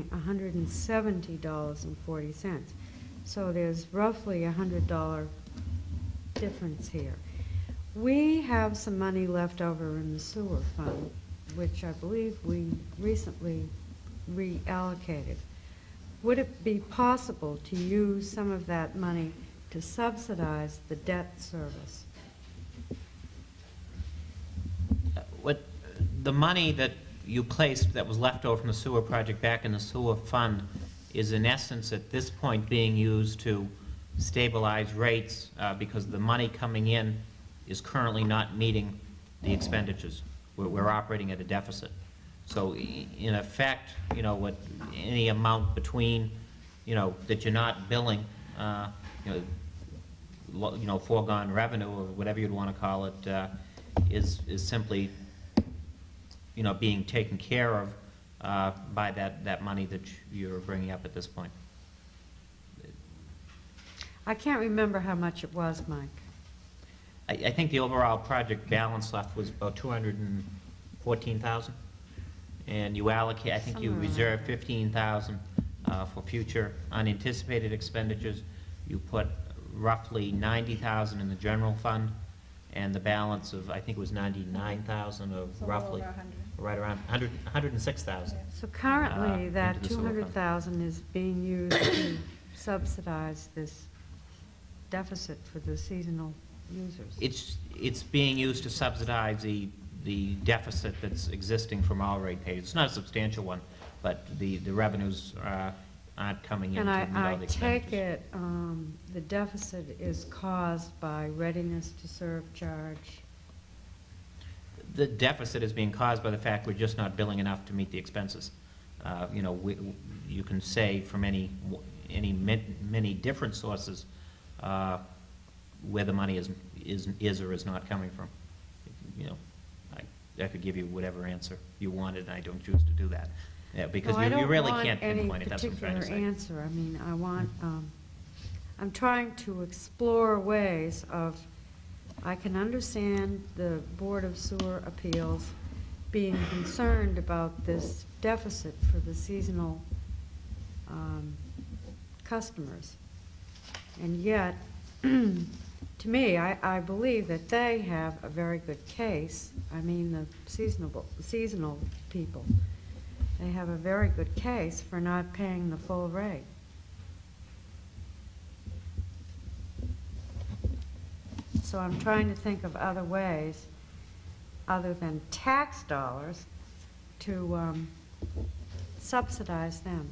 $170.40. So there's roughly a $100 difference here. We have some money left over in the sewer fund, which I believe we recently reallocated. Would it be possible to use some of that money to subsidize the debt service? The money that you placed that was left over from the sewer project back in the sewer fund is in essence at this point being used to stabilize rates because the money coming in is currently not meeting the expenditures. We're operating at a deficit. So in effect, you know, what any amount between, you know, that you're not billing, you know, foregone revenue or whatever you'd want to call it, is simply, you know, being taken care of by that money that you're bringing up at this point. I can't remember how much it was, Mike. I think the overall project balance left was about $214,000, and you allocate. I think you reserve $15,000 for future unanticipated expenditures. You put roughly $90,000 in the general fund, and the balance of, I think it was $99,000 of So roughly, right around $106,000. So currently, that into the sewer fund. $200,000 is being used to subsidize this deficit for the seasonal users. It's being used to subsidize the deficit that's existing from all ratepayers. It's not a substantial one, but the revenues aren't coming in And to meet all I the take expenditures. it the deficit is caused by readiness to serve charge. The deficit is being caused by the fact we're just not billing enough to meet the expenses. You know, you can say from many different sources where the money is or is not coming from. You know, I could give you whatever answer you wanted, and I don't choose to do that. Yeah, because you really can't pinpoint it. That's what I'm trying to say. I don't want any particular answer. I mean, I want, I'm trying to explore ways of, I can understand the Board of Sewer Appeals being concerned about this deficit for the seasonal customers. And yet, to me, I believe that they have a very good case. I mean, the seasonal people. They have a very good case for not paying the full rate. So I'm trying to think of other ways, other than tax dollars, to subsidize them.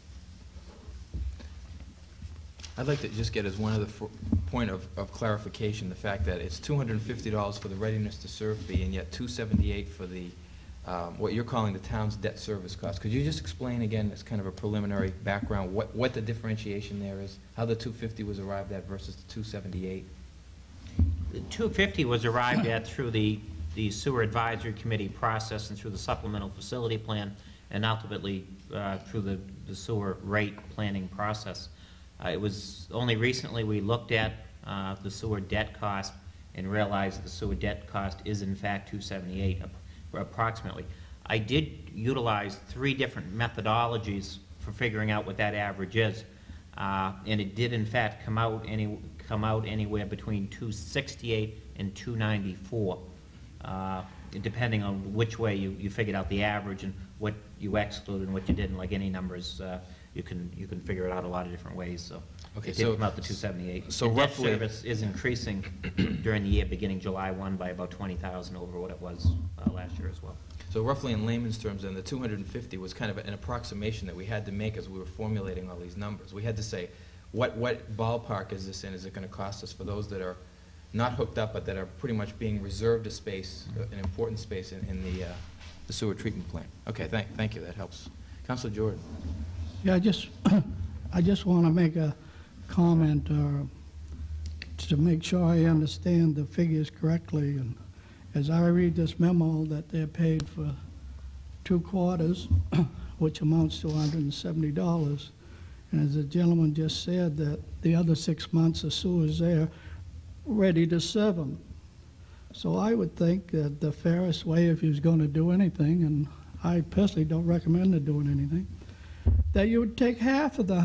I'd like to just get as one other point of clarification, the fact that it's $250 for the readiness to serve fee and yet $278 for the what you're calling the town's debt service cost. Could you just explain again, as kind of a preliminary background, what the differentiation there is, how the $250 was arrived at versus the $278? The $250 was arrived at through the Sewer Advisory Committee process and through the supplemental facility plan, and ultimately through the sewer rate planning process. It was only recently we looked at the sewer debt cost and realized the sewer debt cost is in fact $278 approximately. I did utilize 3 different methodologies for figuring out what that average is, and it did in fact come out anywhere between $268 and $294, depending on which way you figured out the average and what you excluded and what you didn't. Like any numbers, you can figure it out a lot of different ways. So okay, it did come out to $278. So the roughly, debt service is increasing during the year, beginning July 1, by about $20,000 over what it was last year as well. So roughly in layman's terms, then, the $250 was kind of an approximation that we had to make as we were formulating all these numbers. We had to say, what ballpark is this in? Is it going to cost us for those that are not hooked up but that are pretty much being reserved a space, an important space in the sewer treatment plant? Okay, thank you. That helps. Councilor Jordan. Yeah, I just want to make a comment to make sure I understand the figures correctly. And as I read this memo that they're paid for 2 quarters, which amounts to $170, and as the gentleman just said, that the other 6 months the sewer's there ready to serve them. So I would think that the fairest way, if he was going to do anything, and I personally don't recommend it doing anything, that you would take half of the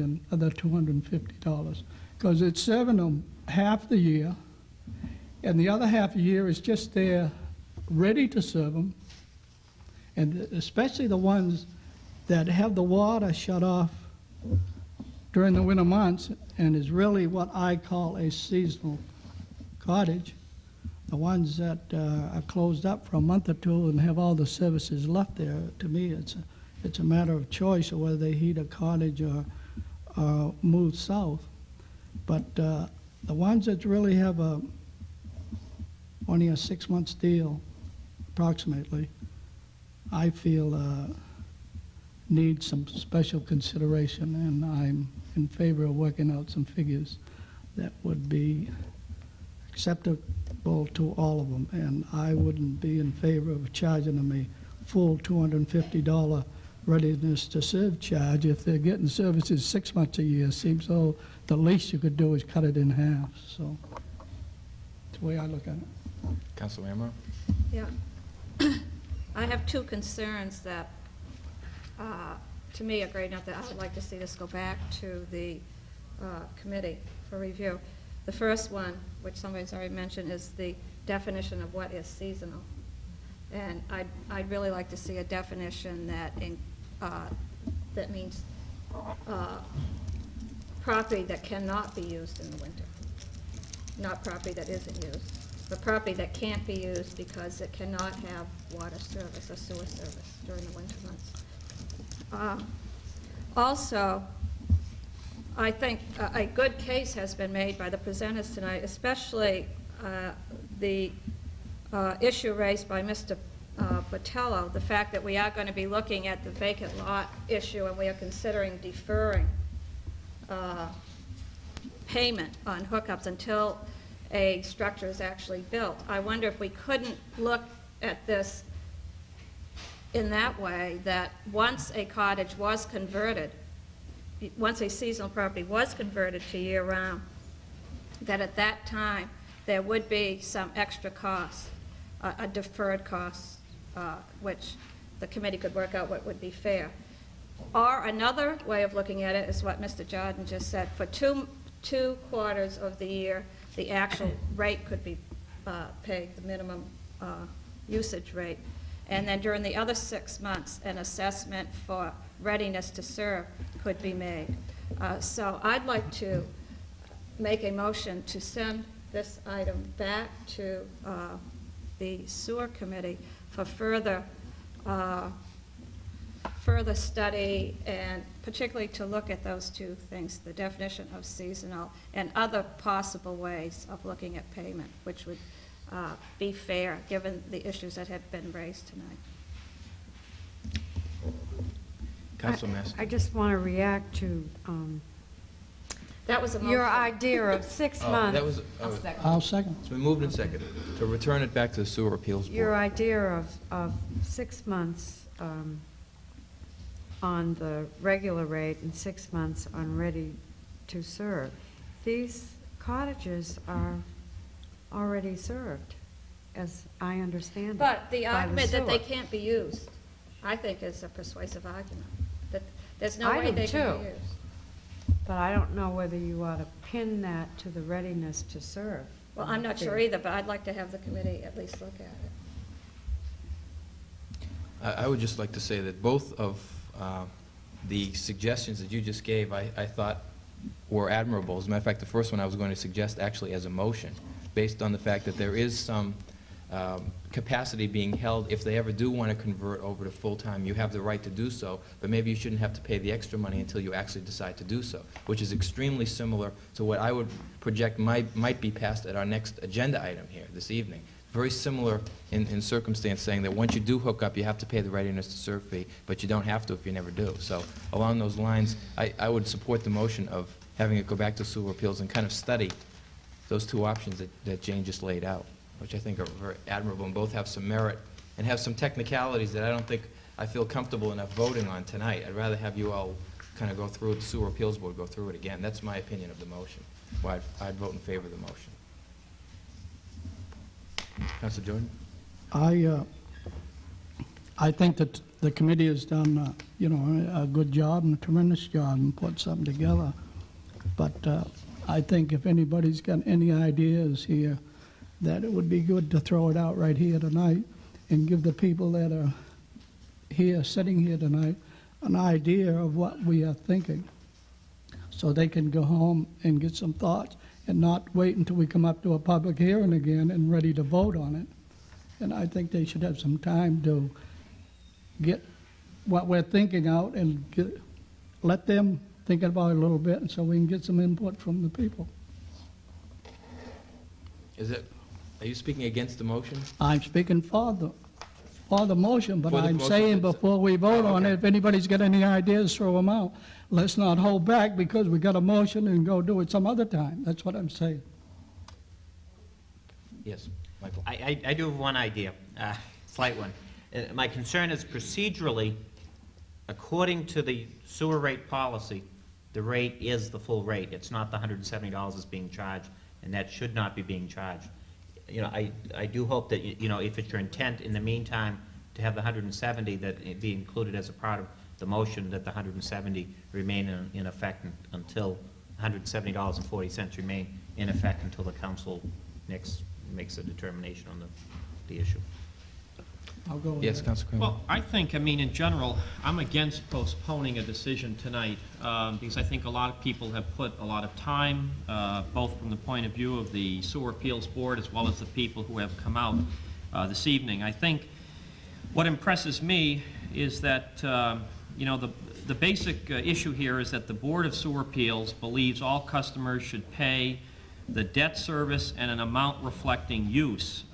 $250, because it's serving them half the year, and the other half of the year is just there ready to serve them, and especially the ones that have the water shut off during the winter months and is really what I call a seasonal cottage. The ones that are closed up for a month or two and have all the services left there, to me it's a matter of choice of whether they heat a cottage or move south. But the ones that really have only a 6-month deal, approximately, I feel need some special consideration, and I'm in favor of working out some figures that would be acceptable to all of them, and I wouldn't be in favor of charging them a full $250 readiness to serve charge if they're getting services 6 months a year. Seems though the least you could do is cut it in half. So that's the way I look at it. Councilor Amaro? Yeah. I have two concerns that, to me, are great enough that I would like to see this go back to the committee for review. The first one, which somebody's already mentioned, is the definition of what is seasonal. And I'd really like to see a definition that that means property that cannot be used in the winter, not property that isn't used, but property that can't be used because it cannot have water service or sewer service during the winter months. Also, I think a good case has been made by the presenters tonight, especially the issue raised by Mr. Botello, the fact that we are going to be looking at the vacant lot issue and we are considering deferring payment on hookups until a structure is actually built. I wonder if we couldn't look at this in that way, that once a cottage was converted, once a seasonal property was converted to year-round, that at that time there would be some extra cost, a deferred cost, which the committee could work out what would be fair. Or another way of looking at it is what Mr. Jordan just said. For two quarters of the year, the actual rate could be paid, the minimum usage rate. And then during the other 6 months, an assessment for readiness to serve could be made. So I'd like to make a motion to send this item back to the sewer committee for further study, and particularly to look at those two things, the definition of seasonal and other possible ways of looking at payment, which would be fair given the issues that have been raised tonight. Councilor Massey. I just want to react to that was a motion. Your idea of 6 months. That was, I'll second. It's been moved and seconded to return it back to the Sewer Appeals Board. Your idea of 6 months on the regular rate and 6 months on ready to serve. These cottages are already served, as I understand it. But the argument that they sewer. can't be used, I think, is a persuasive argument. That there's no I way do they can be too. used. But I don't know whether you ought to pin that to the readiness to serve. Well, I'm not sure either, but I'd like to have the committee at least look at it. I would just like to say that both of the suggestions that you just gave, I thought were admirable. As a matter of fact, the first one I was going to suggest actually as a motion, based on the fact that there is some capacity being held. If they ever do want to convert over to full-time, you have the right to do so, but maybe you shouldn't have to pay the extra money until you actually decide to do so, which is extremely similar to what I would project might be passed at our next agenda item here this evening. Very similar in circumstance, saying that once you do hook up, you have to pay the readiness to serve fee, but you don't have to if you never do. So along those lines, I would support the motion of having it go back to Sewer Appeals and kind of study those two options that Jane just laid out, which I think are very admirable and both have some merit and have some technicalities that I don't think I feel comfortable enough voting on tonight. I'd rather have you all kind of go through it, the Sewer Appeals Board go through it again. That's my opinion of the motion. Well, I'd vote in favor of the motion. Councilor Jordan? I think that the committee has done, you know, a good job and a tremendous job and put something together. But I think if anybody's got any ideas here, that it would be good to throw it out right here tonight and give the people that are here, sitting here tonight, an idea of what we are thinking, so they can go home and get some thoughts and not wait until we come up to a public hearing again and ready to vote on it. And I think they should have some time to get what we're thinking out and let them think about it a little bit, and so we can get some input from the people. Are you speaking against the motion? I'm speaking for the motion, but For the I'm motion saying itself. before we vote on okay. it, if anybody's got any ideas, throw them out. Let's not hold back because we got a motion and go do it some other time. That's what I'm saying. Yes, Michael. I do have one idea, slight one. My concern is procedurally, according to the sewer rate policy, the rate is the full rate. It's not the $170 that's being charged, and that should not be being charged. You know, I do hope that, you know, if it's your intent in the meantime to have the 170, that it be included as a part of the motion, that the 170 remain in effect until $170.40 remain in effect until the council next makes a determination on the issue. I'll go with Yes, that. Councilor Kramer. Well, I think, I mean, in general, I'm against postponing a decision tonight because I think a lot of people have put a lot of time, both from the point of view of the Sewer Appeals Board as well as the people who have come out this evening. I think what impresses me is that, you know, the basic issue here is that the Board of Sewer Appeals believes all customers should pay the debt service and an amount reflecting use.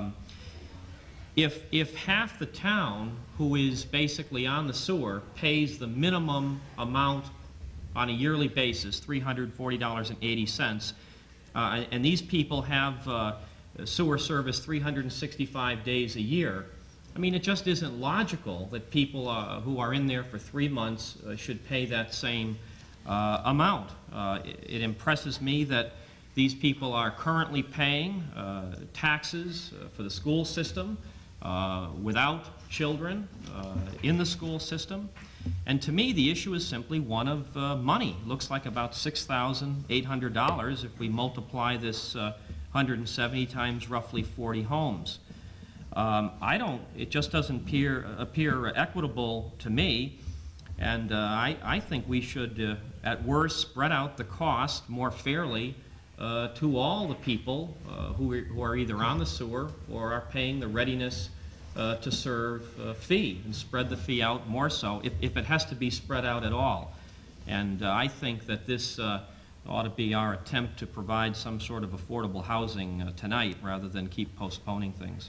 If half the town who is basically on the sewer pays the minimum amount on a yearly basis, $340.80, and these people have sewer service 365 days a year, I mean, it just isn't logical that people who are in there for 3 months should pay that same amount. It impresses me that these people are currently paying taxes for the school system, without children in the school system. And to me, the issue is simply one of money. Looks like about $6,800 if we multiply this 170 times roughly 40 homes. It just doesn't appear equitable to me, and I think we should, at worst, spread out the cost more fairly to all the people who are either on the sewer or are paying the readiness to serve fee, and spread the fee out more so, if it has to be spread out at all. And I think that this ought to be our attempt to provide some sort of affordable housing tonight rather than keep postponing things.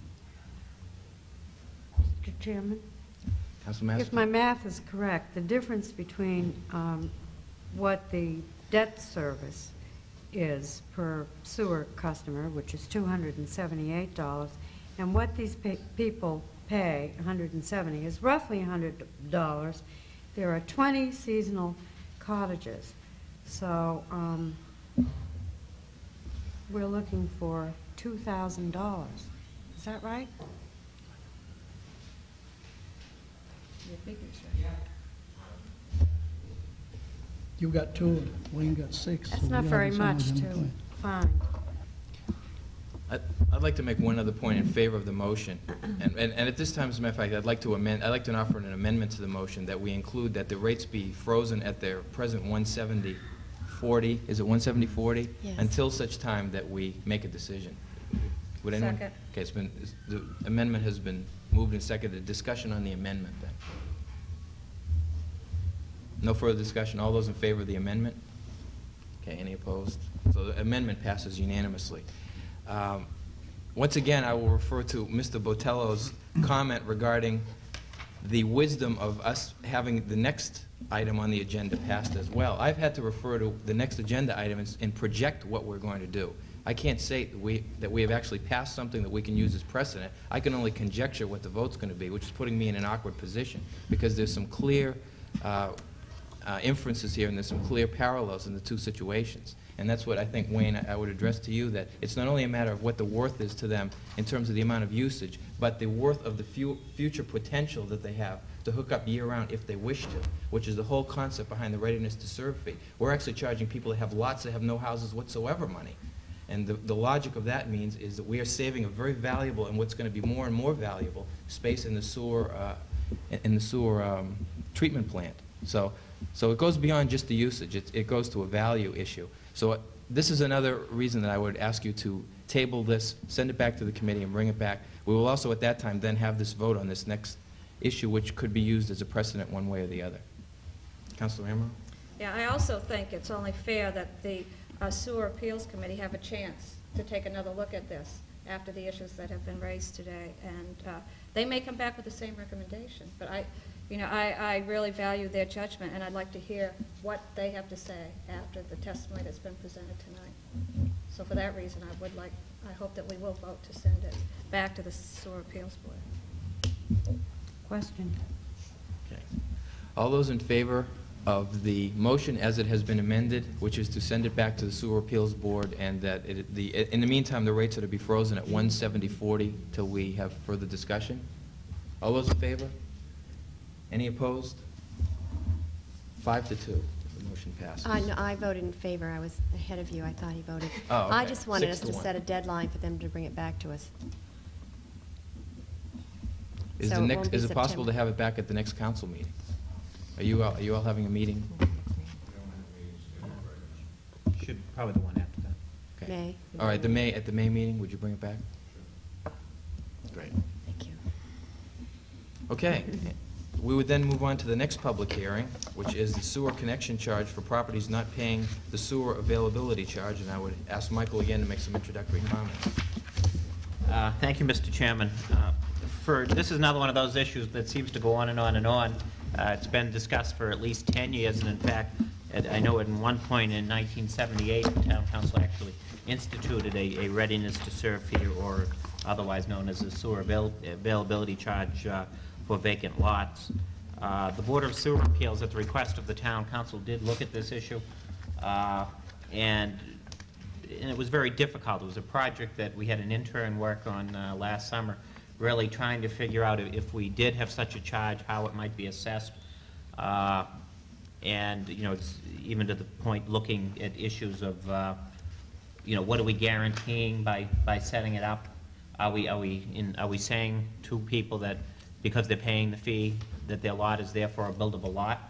Mr. Chairman? Councilman If my math is correct, the difference between what the debt service is per sewer customer, which is $278, and what these people pay, $170, is roughly $100. There are 20 seasonal cottages, so we're looking for $2,000. Is that right? You got 2, Wayne got 6. That's so not we very have much some of to them. find. I'd like to make one other point in favor of the motion. And at this time, as a matter of fact, I'd like to offer an amendment to the motion that we include that the rates be frozen at their present 170/40, is it 170/40? Yes. Until such time that we make a decision. Would anyone? Second. Okay, the amendment has been moved and seconded. Discussion on the amendment then. No further discussion. All those in favor of the amendment? Okay, any opposed? So the amendment passes unanimously. Once again, I will refer to Mr. Botello's comment regarding the wisdom of us having the next item on the agenda passed as well. I've had to refer to the next agenda item and project what we're going to do. I can't say that we have actually passed something that we can use as precedent. I can only conjecture what the vote's going to be, which is putting me in an awkward position, because there's some clear inferences here and there's some clear parallels in the two situations. And that's what I think, Wayne, I would address to you, that it's not only a matter of what the worth is to them in terms of the amount of usage, but the worth of the future potential that they have to hook up year-round if they wish to, which is the whole concept behind the readiness to serve fee. We're actually charging people that have lots that have no houses whatsoever money. And the logic of that means is that we are saving a very valuable and what's going to be more and more valuable space in the sewer treatment plant. So it goes beyond just the usage. It goes to a value issue. So this is another reason that I would ask you to table this, send it back to the committee, and bring it back. We will also at that time then have this vote on this next issue, which could be used as a precedent one way or the other. Councilor Amaro? Yeah, I also think it's only fair that the Sewer Appeals Committee have a chance to take another look at this after the issues that have been raised today. And they may come back with the same recommendation, but I really value their judgment, and I'd like to hear what they have to say after the testimony that's been presented tonight. So for that reason, I hope that we will vote to send it back to the Sewer Appeals Board. Question. Okay. All those in favor of the motion as it has been amended, which is to send it back to the Sewer Appeals Board, and that in the meantime the rates are to be frozen at $170.40 till we have further discussion? All those in favor? Any opposed? 5-2. The motion passes. No, I voted in favor. I was ahead of you. I thought he voted. Oh, okay. I just wanted us 6 to to 1. set a deadline for them to bring it back to us. Is it possible to have it back at the next council meeting? Are you all having a meeting? Should probably the one after that. Okay. May. All right, at the May meeting, would you bring it back? Great. Thank you. Okay. We would then move on to the next public hearing, which is the sewer connection charge for properties not paying the sewer availability charge, and I would ask Michael again to make some introductory comments. Thank you, Mr. Chairman. This is another one of those issues that seems to go on and on and on. It's been discussed for at least 10 years, and in fact, I know at one point in 1978, the Town Council actually instituted a readiness to serve fee, or otherwise known as a sewer availability charge for vacant lots. The Board of Sewer Appeals, at the request of the Town Council, did look at this issue, and it was very difficult. It was a project that we had an intern work on last summer, really trying to figure out if we did have such a charge, how it might be assessed, and it's even to the point looking at issues of what are we guaranteeing by setting it up? Are we saying to people that because they're paying the fee that their lot is therefore a buildable lot?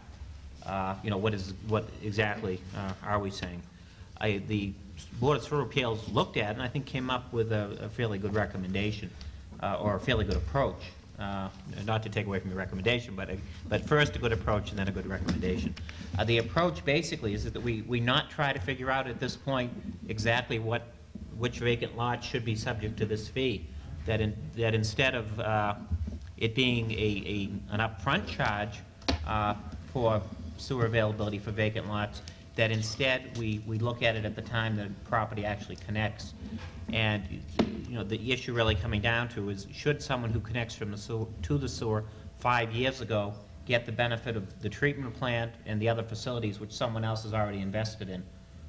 What exactly are we saying? The Board of Sewer Appeals looked at it and I think came up with a fairly good recommendation, or a fairly good approach. Not to take away from your recommendation, but first a good approach and then a good recommendation. The approach basically is that we not try to figure out at this point exactly which vacant lot should be subject to this fee. That instead of it being an upfront charge for sewer availability for vacant lots, that instead we look at it at the time the property actually connects. And the issue really coming down to is, should someone who connects from the sewer to the sewer 5 years ago get the benefit of the treatment plant and the other facilities which someone else has already invested in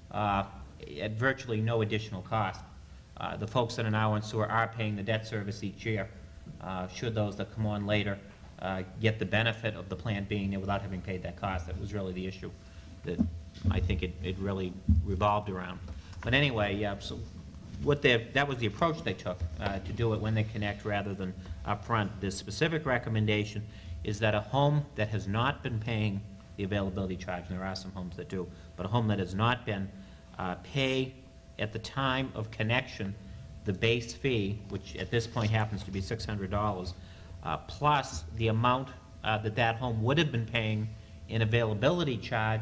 at virtually no additional cost? The folks that are now in sewer are paying the debt service each year. Should those that come on later get the benefit of the plant being there without having paid that cost? That was really the issue that I think it really revolved around. But anyway, so that was the approach they took to do it when they connect rather than upfront. The specific recommendation is that a home that has not been paying the availability charge, and there are some homes that do, but a home that has not been, pay at the time of connection the base fee, which at this point happens to be $600, plus the amount that home would have been paying in availability charge,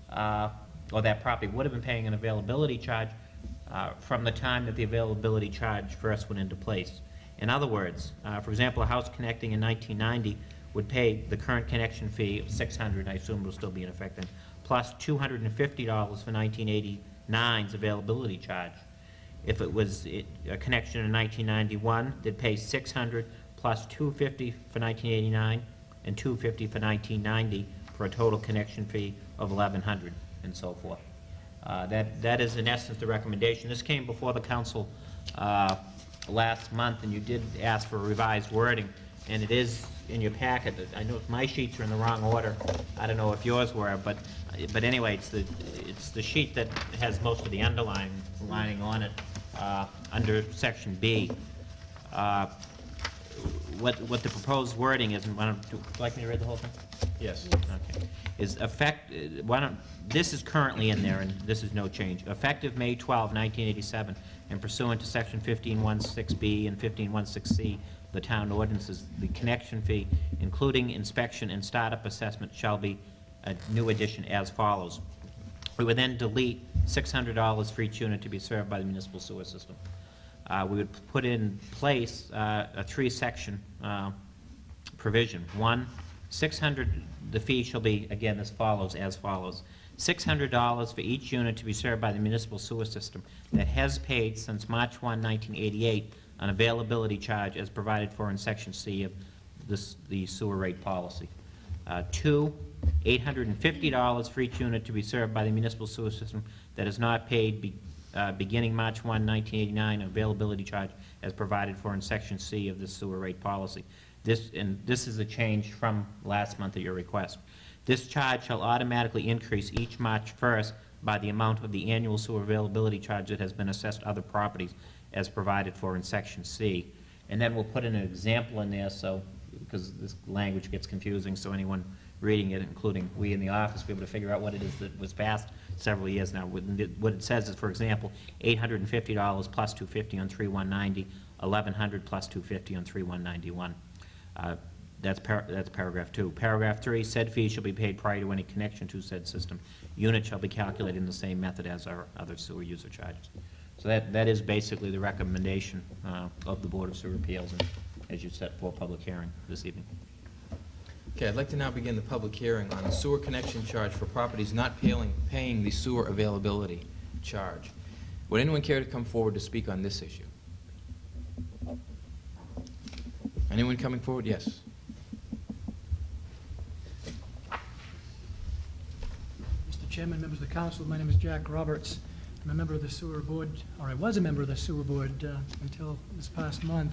or that property would have been paying an availability charge from the time that the availability charge first went into place. In other words, for example, a house connecting in 1990 would pay the current connection fee of $600, I assume will still be in effect then, plus $250 for 1989's availability charge. If it was a connection in 1991, they'd pay $600 plus $250 for 1989 and $250 for 1990 for a total connection fee of $1,100 and so forth. That is in essence the recommendation. This came before the council last month, and you did ask for revised wording, and it is in your packet. I know my sheets are in the wrong order. I don't know if yours were, but anyway, it's the sheet that has most of the underlining on it under section B. What the proposed wording is, and would you like me to read the whole thing? Yes. Okay. This is currently in there, and this is no change. Effective May 12, 1987, and pursuant to section 1516B and 1516C, the town ordinances, the connection fee, including inspection and startup assessment, shall be a new addition as follows. We would then delete $600 for each unit to be served by the municipal sewer system. We would put in place a three-section provision. One, the fee shall be, again, as follows, $600 for each unit to be served by the municipal sewer system that has paid since March 1, 1988, an availability charge as provided for in Section C of the sewer rate policy. Two, $850 for each unit to be served by the municipal sewer system that is not paid beginning March 1, 1989, availability charge as provided for in Section C of the sewer rate policy. This is a change from last month at your request. This charge shall automatically increase each March 1st by the amount of the annual sewer availability charge that has been assessed other properties as provided for in Section C. And then we'll put in an example in there, so, because this language gets confusing, so anyone reading it, including we in the office, will be able to figure out what it is that was passed several years now. What it says is, for example, $850 plus $250 on 3190, $1,100 plus $250 on 3191. That's paragraph 2. Paragraph 3, said fees shall be paid prior to any connection to said system. Unit shall be calculated in the same method as our other sewer user charges. So that is basically the recommendation of the Board of Sewer Appeals, and as you set for public hearing this evening. Okay, I'd like to now begin the public hearing on the sewer connection charge for properties not paying the sewer availability charge. Would anyone care to come forward to speak on this issue? Anyone coming forward? Yes. Mr. Chairman, members of the council, my name is Jack Roberts. I'm a member of the sewer board, or I was a member of the sewer board until this past month.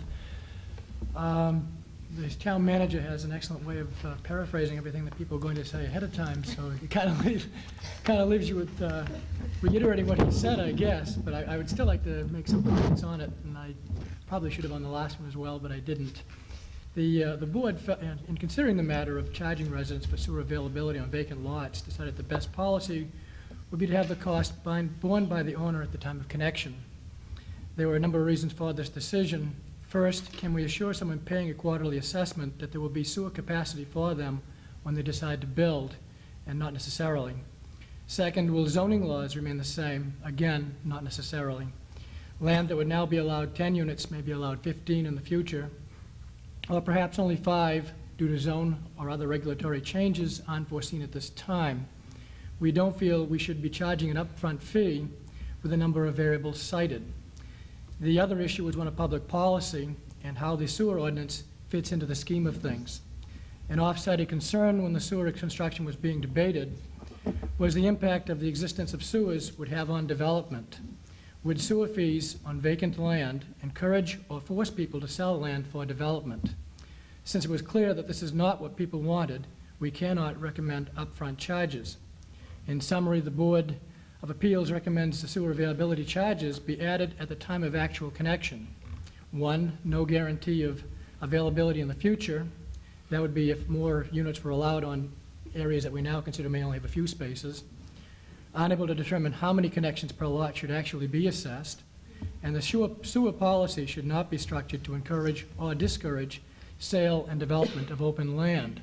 The town manager has an excellent way of paraphrasing everything that people are going to say ahead of time, so it kind of leaves you with reiterating what he said, I guess. But I would still like to make some comments on it, and I probably should have on the last one as well, but I didn't. The board, in considering the matter of charging residents for sewer availability on vacant lots, decided the best policy would be to have the cost borne by the owner at the time of connection. There were a number of reasons for this decision. First, can we assure someone paying a quarterly assessment that there will be sewer capacity for them when they decide to build, and not necessarily? Second, will zoning laws remain the same? Again, not necessarily. Land that would now be allowed 10 units may be allowed 15 in the future, or perhaps only 5 due to zone or other regulatory changes unforeseen at this time. We don't feel we should be charging an upfront fee with a number of variables cited. The other issue was one of public policy and how the sewer ordinance fits into the scheme of things. An off-cited concern when the sewer construction was being debated was the impact of the existence of sewers would have on development. Would sewer fees on vacant land encourage or force people to sell land for development? Since it was clear that this is not what people wanted, we cannot recommend upfront charges. In summary, the Board of Appeals recommends the sewer availability charges be added at the time of actual connection. 1, no guarantee of availability in the future. That would be if more units were allowed on areas that we now consider may only have a few spaces. Unable to determine how many connections per lot should actually be assessed. And the sewer policy should not be structured to encourage or discourage sale and development of open land.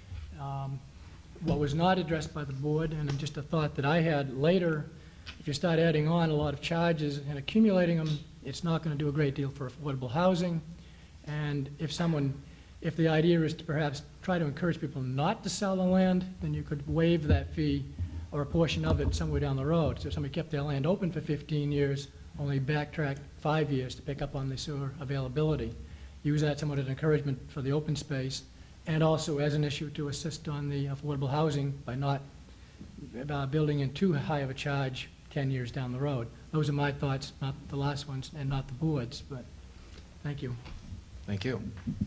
What was not addressed by the board, and just a thought that I had later, if you start adding on a lot of charges and accumulating them, it's not going to do a great deal for affordable housing. And if the idea is to perhaps try to encourage people not to sell the land, then you could waive that fee or a portion of it somewhere down the road. So if somebody kept their land open for 15 years, only backtrack 5 years to pick up on the sewer availability. Use that somewhat as an encouragement for the open space, and also as an issue to assist on the affordable housing by not building in too high of a charge 10 years down the road. Those are my thoughts, not the last ones, and not the board's, but thank you. Thank you.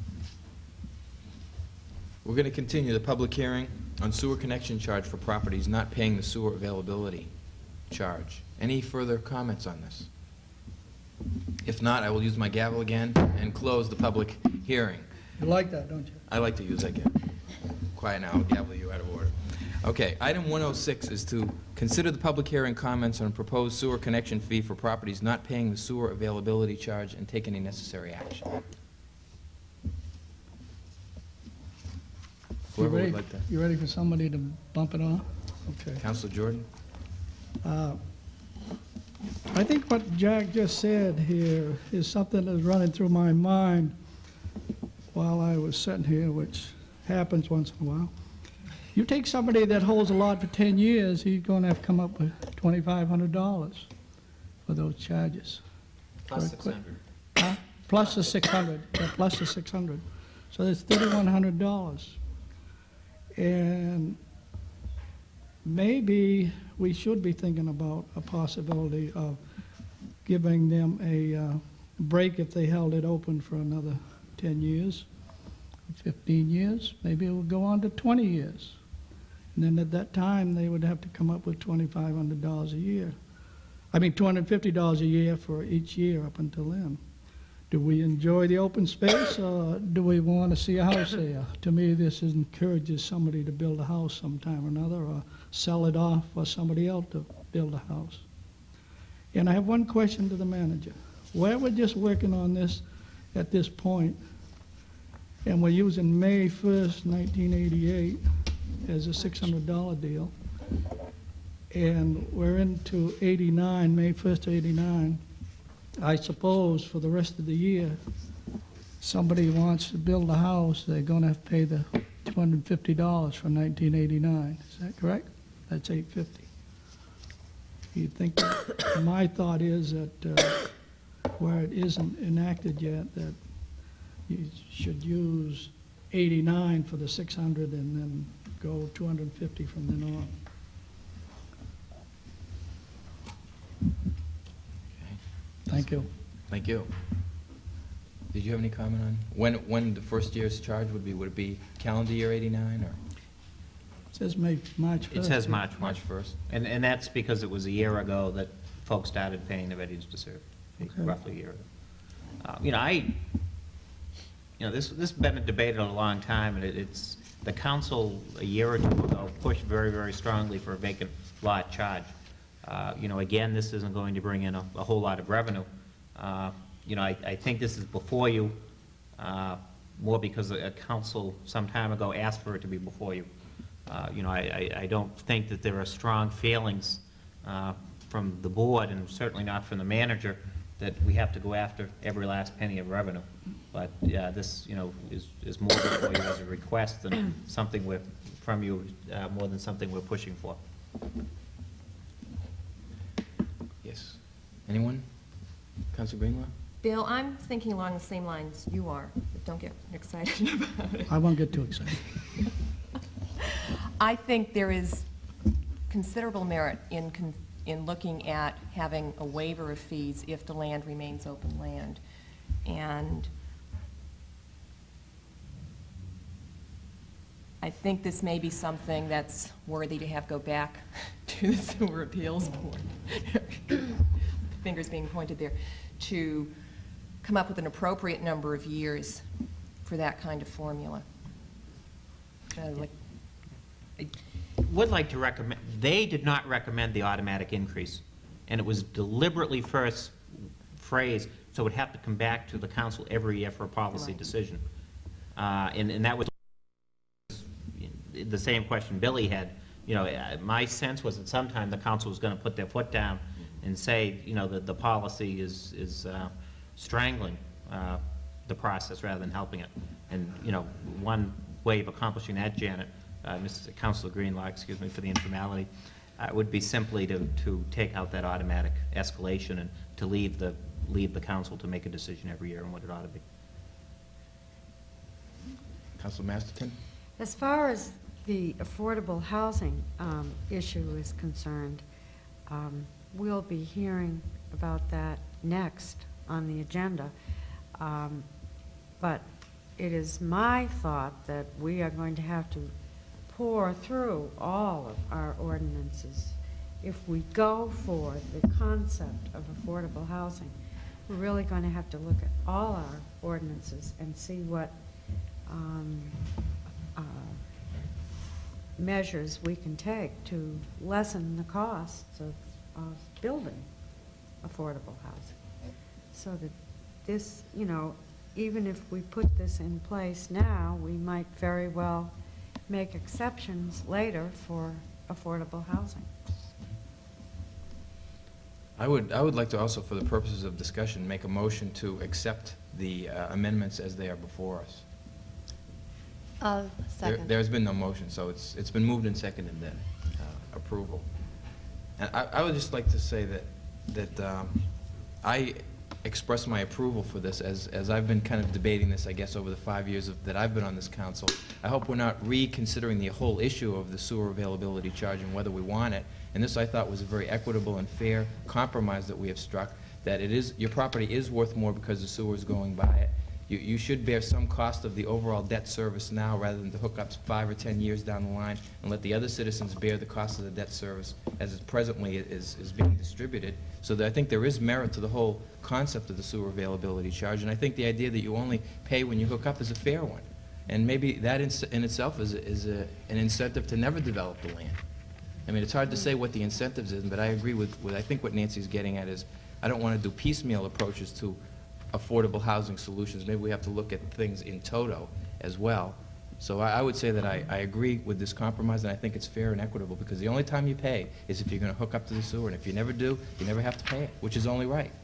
We're going to continue the public hearing on sewer connection charge for properties not paying the sewer availability charge. Any further comments on this? If not, I will use my gavel again and close the public hearing. You like that, don't you? I like to use that gavel. Quiet now, I'll gavel you out of order. Okay, item 106 is to consider the public hearing comments on proposed sewer connection fee for properties not paying the sewer availability charge and take any necessary action. You Whoever ready, would like to. you ready for somebody to bump it on? Okay. Councilor Jordan? I think what Jack just said here is something that's running through my mind while I was sitting here, which happens once in a while. You take somebody that holds a lot for 10 years, he's going to have to come up with $2,500 for those charges. Plus 600. Plus the 600, yeah, plus the 600. So that's $3,100. And maybe we should be thinking about a possibility of giving them a break if they held it open for another 10 years, 15 years. Maybe it will go on to 20 years. And then at that time, they would have to come up with $2,500 a year. I mean, $250 a year for each year up until then. Do we enjoy the open space, or do we want to see a house there? To me, this encourages somebody to build a house sometime or another, or sell it off for somebody else to build a house. And I have one question to the manager. While we're just working on this at this point, and we're using May 1st, 1988 as a $600 deal, and we're into 89, May 1st, 89, I suppose for the rest of the year, somebody wants to build a house, they're going to have to pay the $250 for 1989. Is that correct? That's $850. You think, my thought is that where it isn't enacted yet, that you should use 89 for the 600 and then go 250 from then on. Thank you. Thank you. Did you have any comment on when the first year's charge would be? Would it be calendar year 89 or? It says March 1st. It says March 1st. March 1st. And that's because it was a year ago that folks started paying the readiness to serve, roughly a year ago. This has been debated a long time, and it's the council a year or two ago pushed very, very strongly for a vacant lot charge. Again, this isn't going to bring in a whole lot of revenue. I think this is before you more because a council some time ago asked for it to be before you. I don't think that there are strong feelings from the board, and certainly not from the manager, that we have to go after every last penny of revenue. But yeah, this is more before you as a request than something from you, more than something we're pushing for. Yes. Anyone? Councilor Greenlaw? Bill, I'm thinking along the same lines you are, but don't get excited about it. I won't get too excited. I think there is considerable merit in looking at having a waiver of fees if the land remains open land. And I think this may be something that's worthy to have go back to the Sewer Appeals Board. Fingers being pointed there, to come up with an appropriate number of years for that kind of formula. Would like to recommend, they did not recommend the automatic increase, and it was deliberately first phrased, so it would have to come back to the council every year for a policy decision. And that was the same question Billy had. My sense was that sometime the council was going to put their foot down and say, that the policy is strangling the process rather than helping it. And, one way of accomplishing that, Janet, Councilor Greenlaw, excuse me for the informality, would be simply to take out that automatic escalation and to leave the council to make a decision every year on what it ought to be. Councilor Masterton? As far as the affordable housing issue is concerned, we'll be hearing about that next on the agenda. But it is my thought that we are going to have to pour through all of our ordinances. If we go for the concept of affordable housing, we're really going to have to look at all our ordinances and see what measures we can take to lessen the costs of building affordable housing. So that this, you know, even if we put this in place now, we might very well make exceptions later for affordable housing. I would like to also, for the purposes of discussion, make a motion to accept the amendments as they are before us. Second. There's been no motion, so it's been moved and seconded then, approval. And I would just like to say that I express my approval for this as I've been kind of debating this, I guess, over the 5 years that I've been on this council. I hope we're not reconsidering the whole issue of the sewer availability charge and whether we want it. And this, I thought, was a very equitable and fair compromise that we have struck, that it is, your property is worth more because the sewer is going by it. You should bear some cost of the overall debt service now rather than to hook up 5 or 10 years down the line and let the other citizens bear the cost of the debt service as it presently is being distributed. So that I think there is merit to the whole concept of the sewer availability charge, and I think the idea that you only pay when you hook up is a fair one. And maybe that in itself is an incentive to never develop the land. I mean, it's hard to say what the incentives is, but I agree with I think what Nancy's getting at is I don't want to do piecemeal approaches to affordable housing solutions. Maybe we have to look at things in toto as well. So I would say that I agree with this compromise, and I think it's fair and equitable, because the only time you pay is if you're going to hook up to the sewer, and if you never do, you never have to pay it, which is only right.